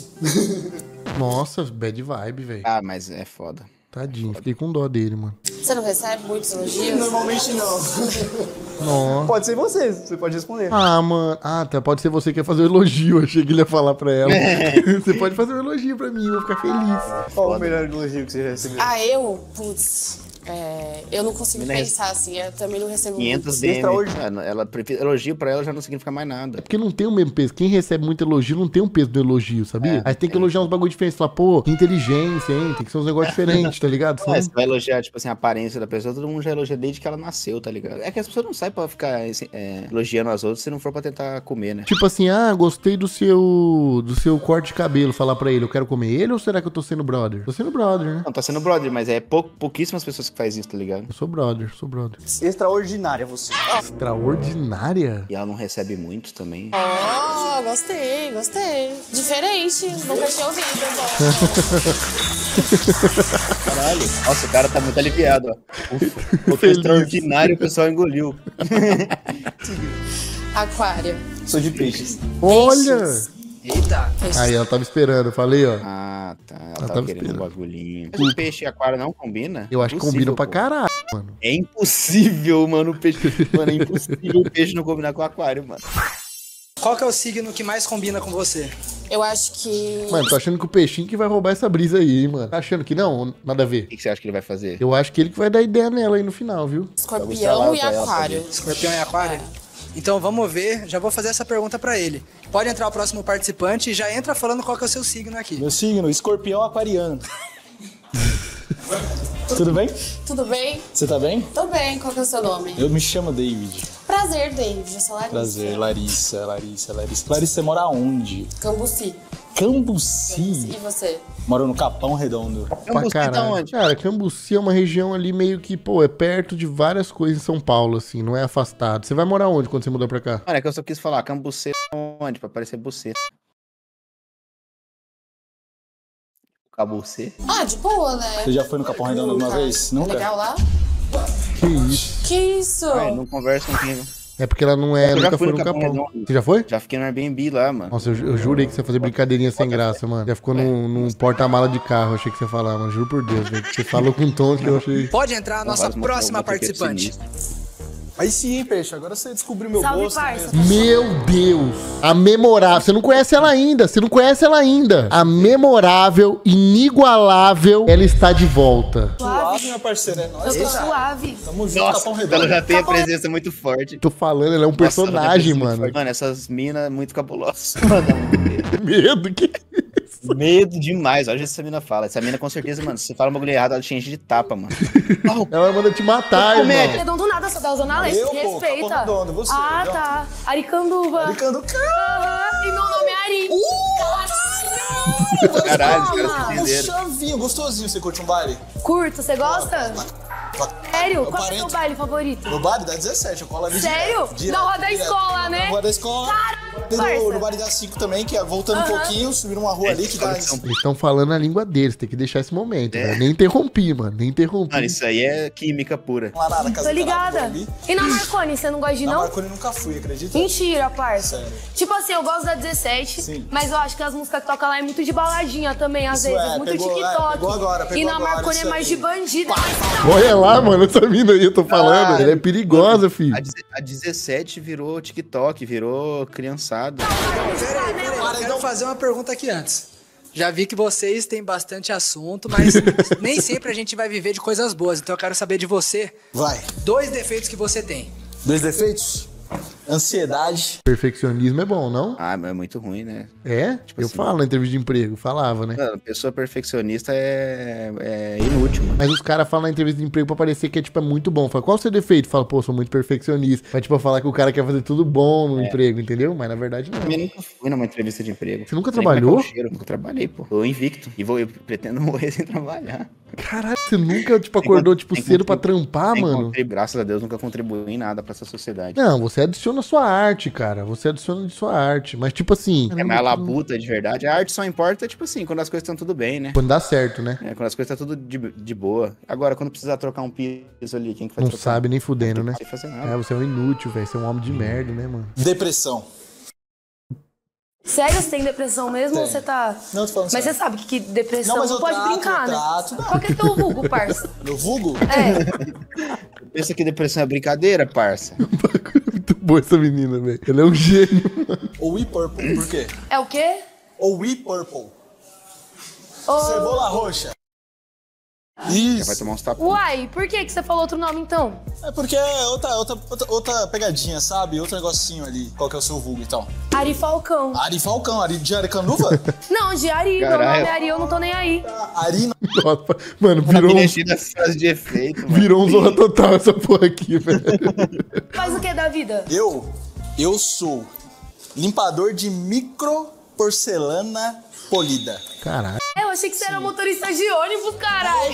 Nossa, bad vibe, velho. Ah, mas é foda. Tadinho, fiquei com dó dele, mano. Você não recebe muitos elogios? Normalmente não. Nossa. Pode ser você pode responder. Ah, mano. Ah, tá. Pode ser você que quer fazer o elogio. Achei que ele ia falar pra ela. Você pode fazer um elogio pra mim, eu vou ficar feliz. Qual o melhor elogio que você já recebeu? Ah, eu? Putz. Eu não consigo Menina, pensar assim, eu também não recebo 500 muitos. DM. Ela elogio pra ela já não significa mais nada. É porque não tem o mesmo peso. Quem recebe muito elogio não tem um peso do elogio, sabia? Aí tem que elogiar uns bagulho diferentes. Falar, pô, que inteligência, hein? Tem que ser uns negócios diferentes, tá ligado? Senão- Mas você vai elogiar, tipo assim, a aparência da pessoa, todo mundo já elogia desde que ela nasceu, tá ligado? É que as pessoas não saem pra ficar elogiando as outras se não for pra tentar comer, né? Tipo assim, gostei do seu corte de cabelo. Falar pra ele, eu quero comer ele ou será que eu tô sendo brother? Tô sendo brother, né? Não, tá sendo brother, mas é pouquíssimas pessoas que faz isso, tá ligado? Eu sou brother, sou brother. Extraordinária você. Extraordinária? E ela não recebe muito também. Oh, gostei. Diferente, nunca tinha ouvido. Caralho. Nossa, o cara tá muito aliviado, ó. Ufa, porque extraordinário o pessoal engoliu. Aquário. Sou de peixes. Olha! Eita. Aí ela tava esperando, eu falei, ó. Ah, tá. Ela Ela tava tava querendo um esperando. bagulhinho. Mas o peixe e aquário não combina? Eu acho que Impossível, combina pra pô. caralho, mano. É impossível, mano, o peixe... Mano, é impossível o peixe não combinar com o aquário, mano. Qual que é o signo que mais combina com você? Eu acho que... Mano, tô achando que o peixinho que vai roubar essa brisa aí, hein, mano. Tá achando que não? Nada a ver. O que você acha que ele vai fazer? Eu acho que ele que vai dar ideia nela aí no final, viu? Escorpião e aquário. Escorpião e aquário? Então vamos ver, já vou fazer essa pergunta pra ele. Pode entrar o próximo participante e já entra falando qual que é o seu signo aqui. Meu signo, escorpião aquariano. Tudo bem? Tudo bem? Você tá bem? Tô bem, qual que é o seu nome? Eu me chamo David. Prazer, David, eu sou Larissa. Prazer, Larissa. Larissa, você mora aonde? Cambuci. Cambuci? E você? Moro no Capão Redondo. Pra caralho. Cara, Cambuci é uma região ali meio que, pô, é perto de várias coisas em São Paulo, assim, não é afastado. Você vai morar onde quando você mudou pra cá? Mano, é que eu só quis falar, cambuceta onde? Pra parecer buceta. Cabucê. Ah, de boa, né? Você já foi no Capão Redondo alguma vez? É Nunca? legal lá? Que isso? Que isso? Não conversa comigo. É porque ela não é, Eu já nunca fui foi no no Capão Capão. Redondo. Você já foi? Já fiquei no Airbnb lá, mano. Nossa, eu jurei que você ia fazer brincadeirinha sem graça, mano. Já ficou num porta-mala de carro, achei que você ia falar, mano. Juro por Deus, velho. Você falou com um tom que eu achei... Pode entrar a nossa próxima participante. Aí sim, hein, peixe. Agora você descobriu meu Salve, gosto. parça. Meu Deus! A memorável. Você não conhece ela ainda. A memorável, inigualável, ela está de volta. Suave, minha parceira. É nóis. Eu tô suave. Tamo junto, Nossa, Capão Redondo. ela já tem a presença muito forte. Tô falando, ela é um Nossa, personagem, ela já tem a presença muito mano. forte. Mano, essas minas muito cabulosas. Mano, dá muito medo. Medo, que Medo demais. Olha o que essa mina fala. Essa mina, com certeza, mano, se você fala um bagulho errado, ela te enche de tapa, mano. Ela manda te matar, irmão. Redondo nada, sou da Zona Leste, Eu, pô, respeita. Capão Redondo, você, Ah, legal. tá. Aricanduva. Ficando Aham, e meu nome é Ari. Caralho, os caras Toma. entenderam. Chavinho, gostosinho. Você curte um baile? Curto, você gosta? Sério? Eu Qual é o seu parento. baile favorito? No baile da 17, eu colo ali Sério? direto. Na rua da escola, né? Na rua da escola. Tem no baile da 5 também, que é voltando um pouquinho, subir uma rua ali que dá... Eles estão falando a língua deles, tem que deixar esse momento, velho. Nem interrompi, mano, nem interrompi. Mano, isso aí é química pura. Tô ligada. E na Marconi, você não gosta de Na não? Marconi nunca fui, acredita? Mentira, parça. Sério. Tipo assim, eu gosto da 17, Sim. mas eu acho que as músicas que tocam lá é muito de baladinha também, às Isso vezes. é, Muito pegou, TikTok. pegou agora, pegou e na agora, Marconi é isso mais aí. de bandida. Olha lá, mano, essa mina aí, eu tô falando. Ela é perigosa, filho. A 17 virou TikTok, virou criançada. Para, então fazer uma pergunta aqui antes. Já vi que vocês têm bastante assunto, mas nem sempre a gente vai viver de coisas boas. Então eu quero saber de você. Vai. 2 defeitos que você tem. 2 defeitos? Ansiedade. Perfeccionismo é bom, não? Ah, mas é muito ruim, né? É? Tipo Eu assim. falo na entrevista de emprego, falava, né? Mano, pessoa perfeccionista é inútil, mano. Mas os caras falam na entrevista de emprego pra parecer que é, tipo, é muito bom. Fala, qual o seu defeito? Fala, pô, sou muito perfeccionista. Vai, tipo, falar que o cara quer fazer tudo bom no emprego, entendeu? Mas na verdade não. Eu nunca fui numa entrevista de emprego. Você nunca Nem como é que é trabalhou? o cheiro. Nunca trabalhei, pô. Tô invicto. Eu pretendo morrer sem trabalhar. Caralho, você nunca, tipo, acordou, tipo, cedo pra trampar, mano? Graças a Deus, nunca contribuí em nada pra essa sociedade. Não, você adiciona sua arte, cara. Você adiciona de sua arte. Mas, tipo assim... É mais labuta de verdade. A arte só importa, tipo assim, quando as coisas estão tudo bem, né? Quando dá certo, né? É, quando as coisas estão tudo de boa. Agora, quando precisar trocar um piso ali, quem que vai Não trocar? sabe nem fudendo, né? Não sei fazer nada. É, você é um inútil, velho. Você é um homem de merda, né, mano? Depressão. Sério, você tem depressão mesmo ou você tá... Não, tô falando Mas sério. você sabe que depressão Não, não, mas eu pode trato, brincar, eu né? trato. Qual que é teu vulgo, parça? Meu vulgo? É. Pensa que depressão é brincadeira, parça. Muito boa essa menina, velho. Ela é um gênio. Ou We Purple, por quê? É o quê? Ou We Purple. Ô, Cebola roxa. Já vai tomar uns tapas. Uai, por que você falou outro nome então? É porque é outra pegadinha, sabe? Outro negocinho ali. Qual que é o seu vulgo, então? Ari Falcão. Ari Falcão, Ari de Aricanduva? Não, de Ari. Meu Caralho. nome é Ari, eu não tô nem aí. Ari Nossa, mano, virou frase de efeito, mano. virou um Zorra Total essa porra aqui, velho. Faz o que da vida? Eu sou limpador de micro porcelana polida. Caralho. Eu achei que você era motorista de ônibus, caralho.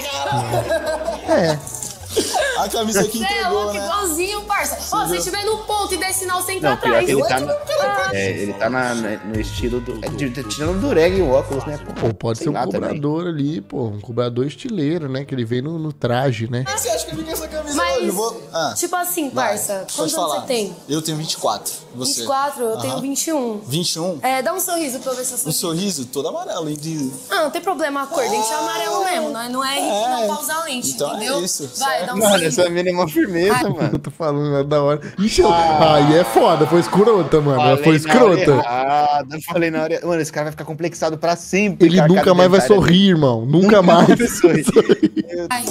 É. A camisa aqui Você é entregou, louco, né? igualzinho, parça. Ó, se estiver no ponto e der sinal, você entra Não, pior atrás. que ele tá, Ah. ele tá no estilo do... tirando do reggae e o óculos, né, pô? Pô, pode Sei ser um lá também. cobrador ali, pô. Um cobrador estileiro, né? Que ele vem no traje, né? Você acha que eu vim com essa camisa Mas, hoje? Eu vou... tipo assim, Vai, parça, pode quantos anos falar. você tem? Eu tenho 24. Você? 24, eu tenho Aham. 21. 21? É, dá um sorriso pra eu ver se eu sou. Um sorriso todo amarelo, hein? Ah, não tem problema, a cor, dente é amarelo mesmo, não é ritmo não pra usar lente, Então entendeu? é isso. Vai, dá um Mano, sorriso. essa mina é uma firmeza, mano. Eu tô falando, é da hora. Ixi, aí é foda, foi escrota, mano. Ela foi Falei na hora escrota. errada, falei na hora... Mano, esse cara vai ficar complexado pra sempre. Ele cara, nunca cara mais vai dentária sorrir, irmão. Nunca mais. vai sorrir. Ai.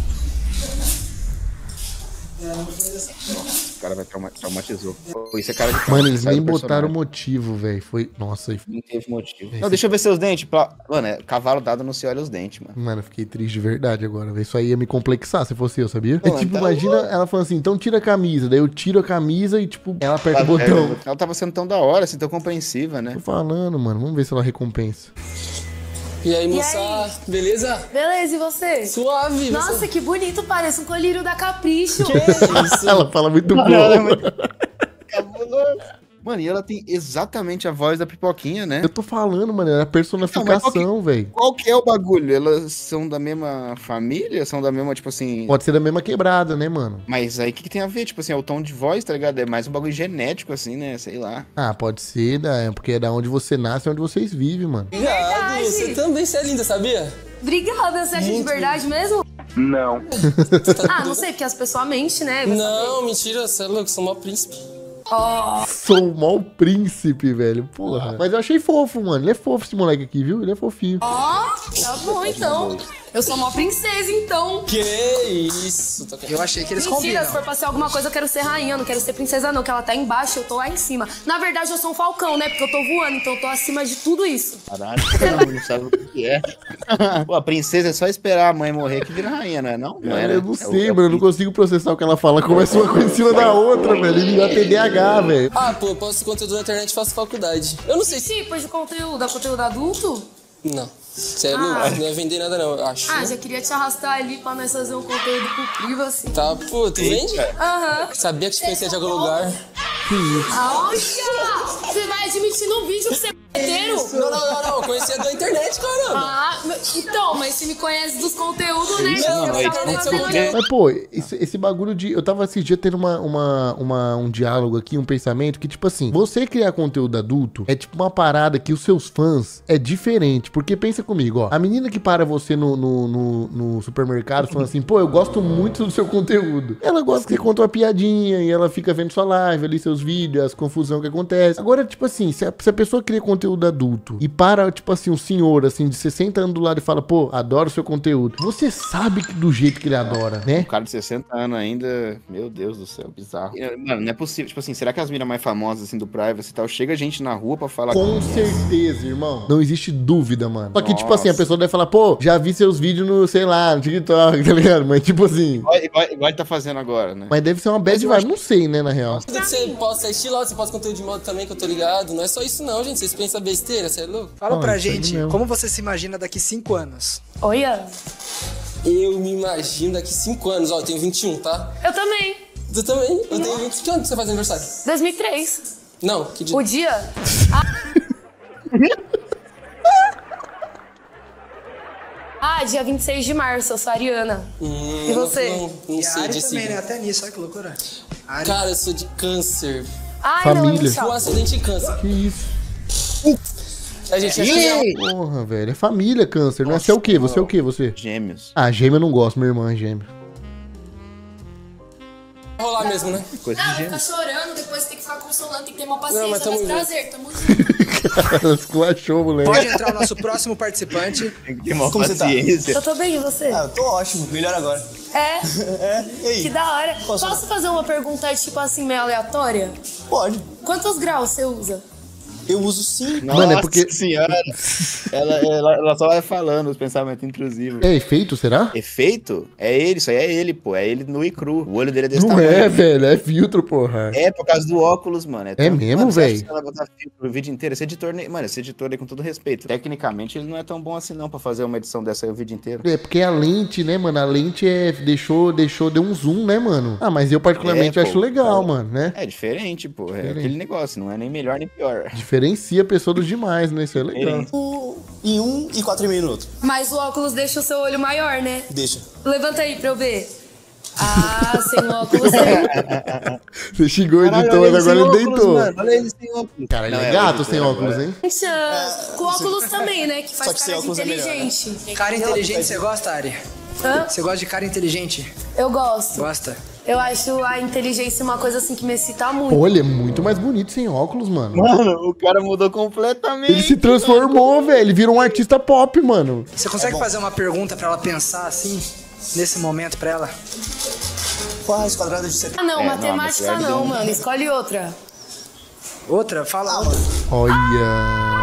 O cara vai traumatizou. Pô, isso é cara de Mano, eles sai nem do botaram personagem. motivo, velho. Foi. Nossa, aí. Não teve motivo. Não, deixa eu ver seus dentes. Mano, cavalo dado não se olha os dentes, mano. Mano, eu fiquei triste de verdade agora, velho. Isso aí ia me complexar se fosse eu, sabia? Pô, É tipo, tá imagina ela falando assim, então tira a camisa. Daí eu tiro a camisa e, tipo, ela aperta o botão. Ela tava sendo tão da hora, assim, tão compreensiva, né? Tô falando, mano. Vamos ver se ela recompensa. E aí, E moça? aí? Beleza? Beleza, e você? Suave. Nossa, você... que bonito, parece um colírio da Capricho. Ela fala muito bom. Ela é muito cabuloso. Mano, e ela tem exatamente a voz da Pipoquinha, né? Eu tô falando, mano. É a personificação, velho. Qual que é o bagulho? Elas são da mesma família? São da mesma, tipo assim... Pode ser da mesma quebrada, né, mano? Mas aí o que tem a ver? Tipo assim, é o tom de voz, tá ligado? É mais um bagulho genético, assim, né? Sei lá. Ah, pode ser, porque é da onde você nasce, é onde vocês vivem, mano. Obrigado. Você também, você é linda, sabia? Obrigada, você acha de verdade mesmo? Não. Ah, não sei, porque as pessoas mentem, né? Não, mentira, você é louco, sou mó príncipe. Ó. Sou o mau príncipe, velho. Porra. Mas eu achei fofo, mano. Ele é fofo, esse moleque aqui, viu? Ele é fofinho. Ó, tá bom então. Eu sou uma princesa, então. Que isso? Eu achei que eles Mentira, combinam. se for pra ser alguma coisa, eu quero ser rainha, não quero ser princesa, não, que ela tá embaixo, eu tô lá em cima. Na verdade, eu sou um falcão, né? Porque eu tô voando, então eu tô acima de tudo isso. Caralho, todo mundo sabe o que é. Pô, a princesa é só esperar a mãe morrer que vira rainha, não é não? Não Cara, era? eu não sei, mano. Eu não consigo processar o que ela fala. Começa uma coisa em cima da outra, velho. Ele me dá TDAH, velho. Ah, pô, eu posto conteúdo na internet e faço faculdade. Eu não sei se... Tipos de conteúdo, conteúdo adulto? Não. Sério, não ia vender nada não, eu acho. Já queria te arrastar ali pra nós fazer um conteúdo pro Privacy. Tá, pô, tu vende? Aham. Sabia que te conhecia de algum lugar. Olha! Você vai admitir no vídeo que você é inteiro? Não, conhecia da internet, caramba. Então, mas se me conhece dos conteúdos, né? Mas, pô, esse bagulho de... Eu tava esses dias tendo um diálogo aqui, um pensamento que, tipo assim, você criar conteúdo adulto é tipo uma parada que os seus fãs é diferente. Porque pensa comigo, ó. A menina que para você no supermercado falando assim, pô, eu gosto muito do seu conteúdo. Ela gosta que você conta uma piadinha e ela fica vendo sua live ali, seus vídeos, as confusão que acontece. Agora, tipo assim, se a pessoa cria conteúdo adulto e para, tipo assim, um senhor, assim, de 60 anos do lado e fala, pô, adoro o seu conteúdo. Você sabe que do jeito que ele adora, né? Um cara de 60 anos ainda, meu Deus do céu, bizarro. Mano, não é possível. Tipo assim, será que as minas mais famosas, assim, do Privacy e tal, chega gente na rua pra falar... Com certeza, irmão. Não existe dúvida, mano. Só que, tipo assim, a pessoa deve falar, pô, já vi seus vídeos no, sei lá, no TikTok, tá ligado? Mas, tipo assim... Igual ele tá fazendo agora, né? Mas deve ser uma bad vibe, não sei, né, na real. Você posta estiloso, você posta conteúdo de moda também, que eu tô ligado. Não é só isso não, gente. Vocês pensam besteira, você é louco? Fala pra gente, como você se imagina daqui 5 anos? Olha. Eu me imagino daqui 5 anos, ó, eu tenho 21, tá? Eu também. Tu também? Eu tenho 20. Que ano que você faz aniversário? 2003. Não, que dia? O dia? Dia 26 de março, eu sou a Ariana. E você? Não sei de também, né? Até nisso, olha que loucura. Cara, eu sou de câncer. Família. Foi um acidente de câncer. Que isso? A gente Porra, velho. É família, câncer, né? Você é o quê? Você é o quê, você? Gêmeos. Gêmeo eu não gosto. Minha irmã é gêmeo. Vai rolar mesmo, né? Coisa de ficar gêmeos. chorando, depois tem que ficar consolando, tem que ter uma paciência. Não, mas tamo prazer, tamo junto. Cara, esculachou, moleque. Pode entrar o nosso próximo participante. Tem que ter uma Como paciência. Eu tô bem, e você? Eu tô ótimo, melhor agora. E aí? Que da hora. Posso fazer uma pergunta, tipo assim, meio aleatória? Pode. Quantos graus você usa? Eu uso 5. Mano, é porque... senhora, ela só vai falando os pensamentos intrusivos. É efeito, será? Efeito? É ele, isso aí é ele, pô. É ele nu e cru. O olho dele é desse Não tamanho. é, velho. É filtro, porra. É, por causa do óculos, mano. Mesmo, velho? Você vai botar filtro o vídeo inteiro. Esse editor, mano, esse editor aí, com todo respeito, tecnicamente ele não é tão bom assim não pra fazer uma edição dessa aí o vídeo inteiro. É, porque a lente, né, mano? A lente deu um zoom, né, mano? Mas eu particularmente acho legal, mano, né? É diferente, pô. É aquele negócio, não é nem melhor nem pior. Diferencia a pessoa dos demais, né? Isso é legal. Em 1 e 4 minutos. Mas o óculos deixa o seu olho maior, né? Deixa. Levanta aí pra eu ver. Sem óculos. Você xingou o editor, mas agora ele deitou. Mano, olha ele sem óculos. Cara, ele é gato sem óculos, hein? Com óculos também, né? Que faz cara de inteligente. Cara inteligente, você gosta, Ari? Você gosta de cara inteligente? Eu gosto. Gosta? Eu acho a inteligência uma coisa assim que me excita muito. Pô, ele é muito mais bonito sem óculos, mano. Mano, o cara mudou completamente. Ele se transformou, velho. Ele virou um artista pop, mano. Você consegue fazer uma pergunta pra ela pensar assim, nesse momento pra ela? Qual a raiz quadrada de 70? Não, matemática não, mano. Escolhe outra. Outra? Fala outra. Olha.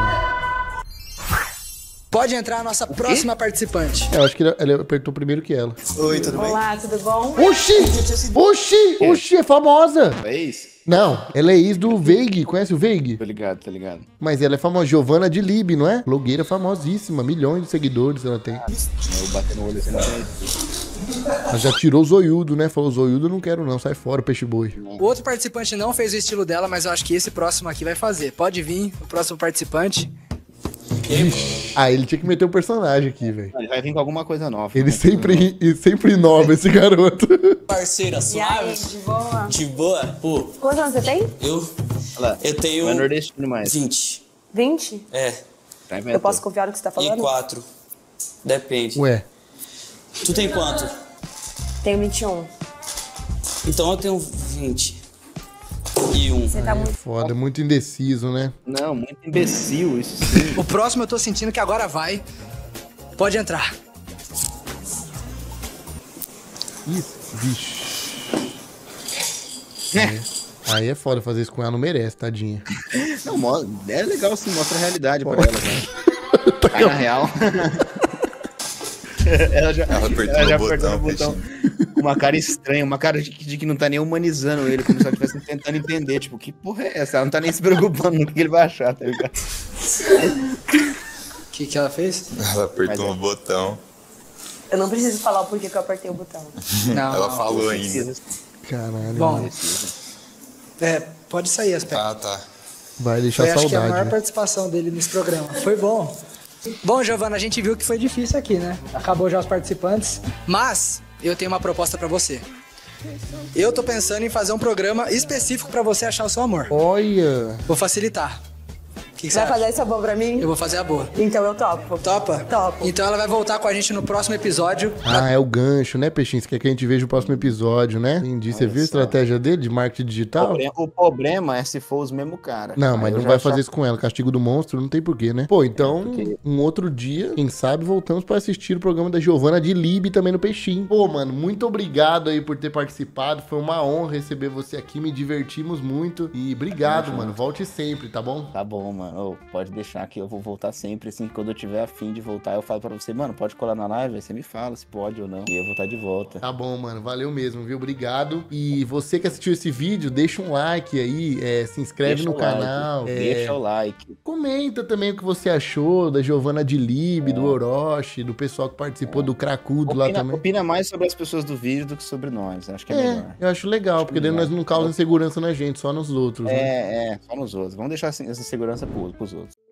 Pode entrar a nossa próxima participante. Eu acho que ele apertou primeiro que ela. Oi, tudo bem? Olá, tudo bom? Oxi, é famosa. É isso? Não, ela é ex do Veig. Conhece o Veig? Tô ligado. Mas ela é famosa, Giovanna de Lib, não é? Blogueira famosíssima, milhões de seguidores ela tem. Eu bater no olho assim, não tem. Ela já tirou o zoiudo, né? Falou, zoiudo eu não quero não, sai fora, peixe boi. O outro participante não fez o estilo dela, mas eu acho que esse próximo aqui vai fazer. Pode vir, o próximo participante. Ele tinha que meter um personagem aqui, velho. Ele vai vir com alguma coisa nova. Ele sempre inova, esse garoto. Parceira, suave. De boa. De boa? Pô. Quantos anos você tem? Eu tenho... Vai nordestino mais. 20. 20? É. Eu posso confiar no que você tá falando? E 4. Depende. Ué. Tu tem quanto? Tenho 21. Então eu tenho 20. E 1. Você tá muito... Foda, muito indeciso, né? Não, muito imbecil isso sim. O próximo eu tô sentindo que agora vai. Pode entrar. Isso, bicho. Aí é foda fazer isso com ela, não merece, tadinha. Não, é legal sim, mostra a realidade pra ela, né? Cai na real. Ela já apertou o botão. Uma cara estranha, uma cara de que não tá nem humanizando ele, como se ela estivesse tentando entender. Tipo, que porra é essa? Ela não tá nem se preocupando no que ele vai achar, tá ligado? que ela fez? Ela apertou um botão. Eu não preciso falar o porquê que eu apertei o botão. Não, Ela falou ainda. Caralho. Bom, pode sair as pernas. Ah, tá. Vai deixar Foi, acho que a saudade. maior Né? participação dele nesse programa. Foi bom. Bom, Giovana, a gente viu que foi difícil aqui, né? Acabou já os participantes. Mas eu tenho uma proposta pra você. Eu tô pensando em fazer um programa específico pra você achar o seu amor. Olha! Vou facilitar. O que você Vai acha? fazer essa boa pra mim? Eu vou fazer a boa. Então eu topo. Topa? Topo. Então ela vai voltar com a gente no próximo episódio. Ah, é o gancho, né, Peixinho? Você quer que a gente veja o próximo episódio, né? Entendi. Você viu a estratégia dele de marketing digital? O problema é se for os mesmos caras. Não, Aí mas eu não já vai achava- fazer isso com ela. Castigo do monstro, não tem porquê, né? Pô, então, um outro dia, quem sabe, voltamos para assistir o programa da Giovana de Lib também no Peixinho. Pô, mano, muito obrigado aí por ter participado. Foi uma honra receber você aqui. Me divertimos muito. E obrigado, mano. Volte sempre, tá bom? Tá bom, mano. Ô, pode deixar que eu vou voltar sempre, assim, quando eu tiver afim de voltar, eu falo pra você, mano, pode colar na live? Aí você me fala se pode ou não, e eu vou estar de volta. Tá bom, mano. Valeu mesmo, viu? Obrigado. E você que assistiu esse vídeo, deixa um like aí, se inscreve no canal. Deixa o like. Comenta também o que você achou da Giovana de Lib, do Orochi, do pessoal que participou do Cracudo lá também. Opina mais sobre as pessoas do vídeo do que sobre nós, acho que é melhor. Eu acho legal, porque daí nós não causamos insegurança na gente, só nos outros. né? Só nos outros. Vamos deixar essa insegurança pros outros.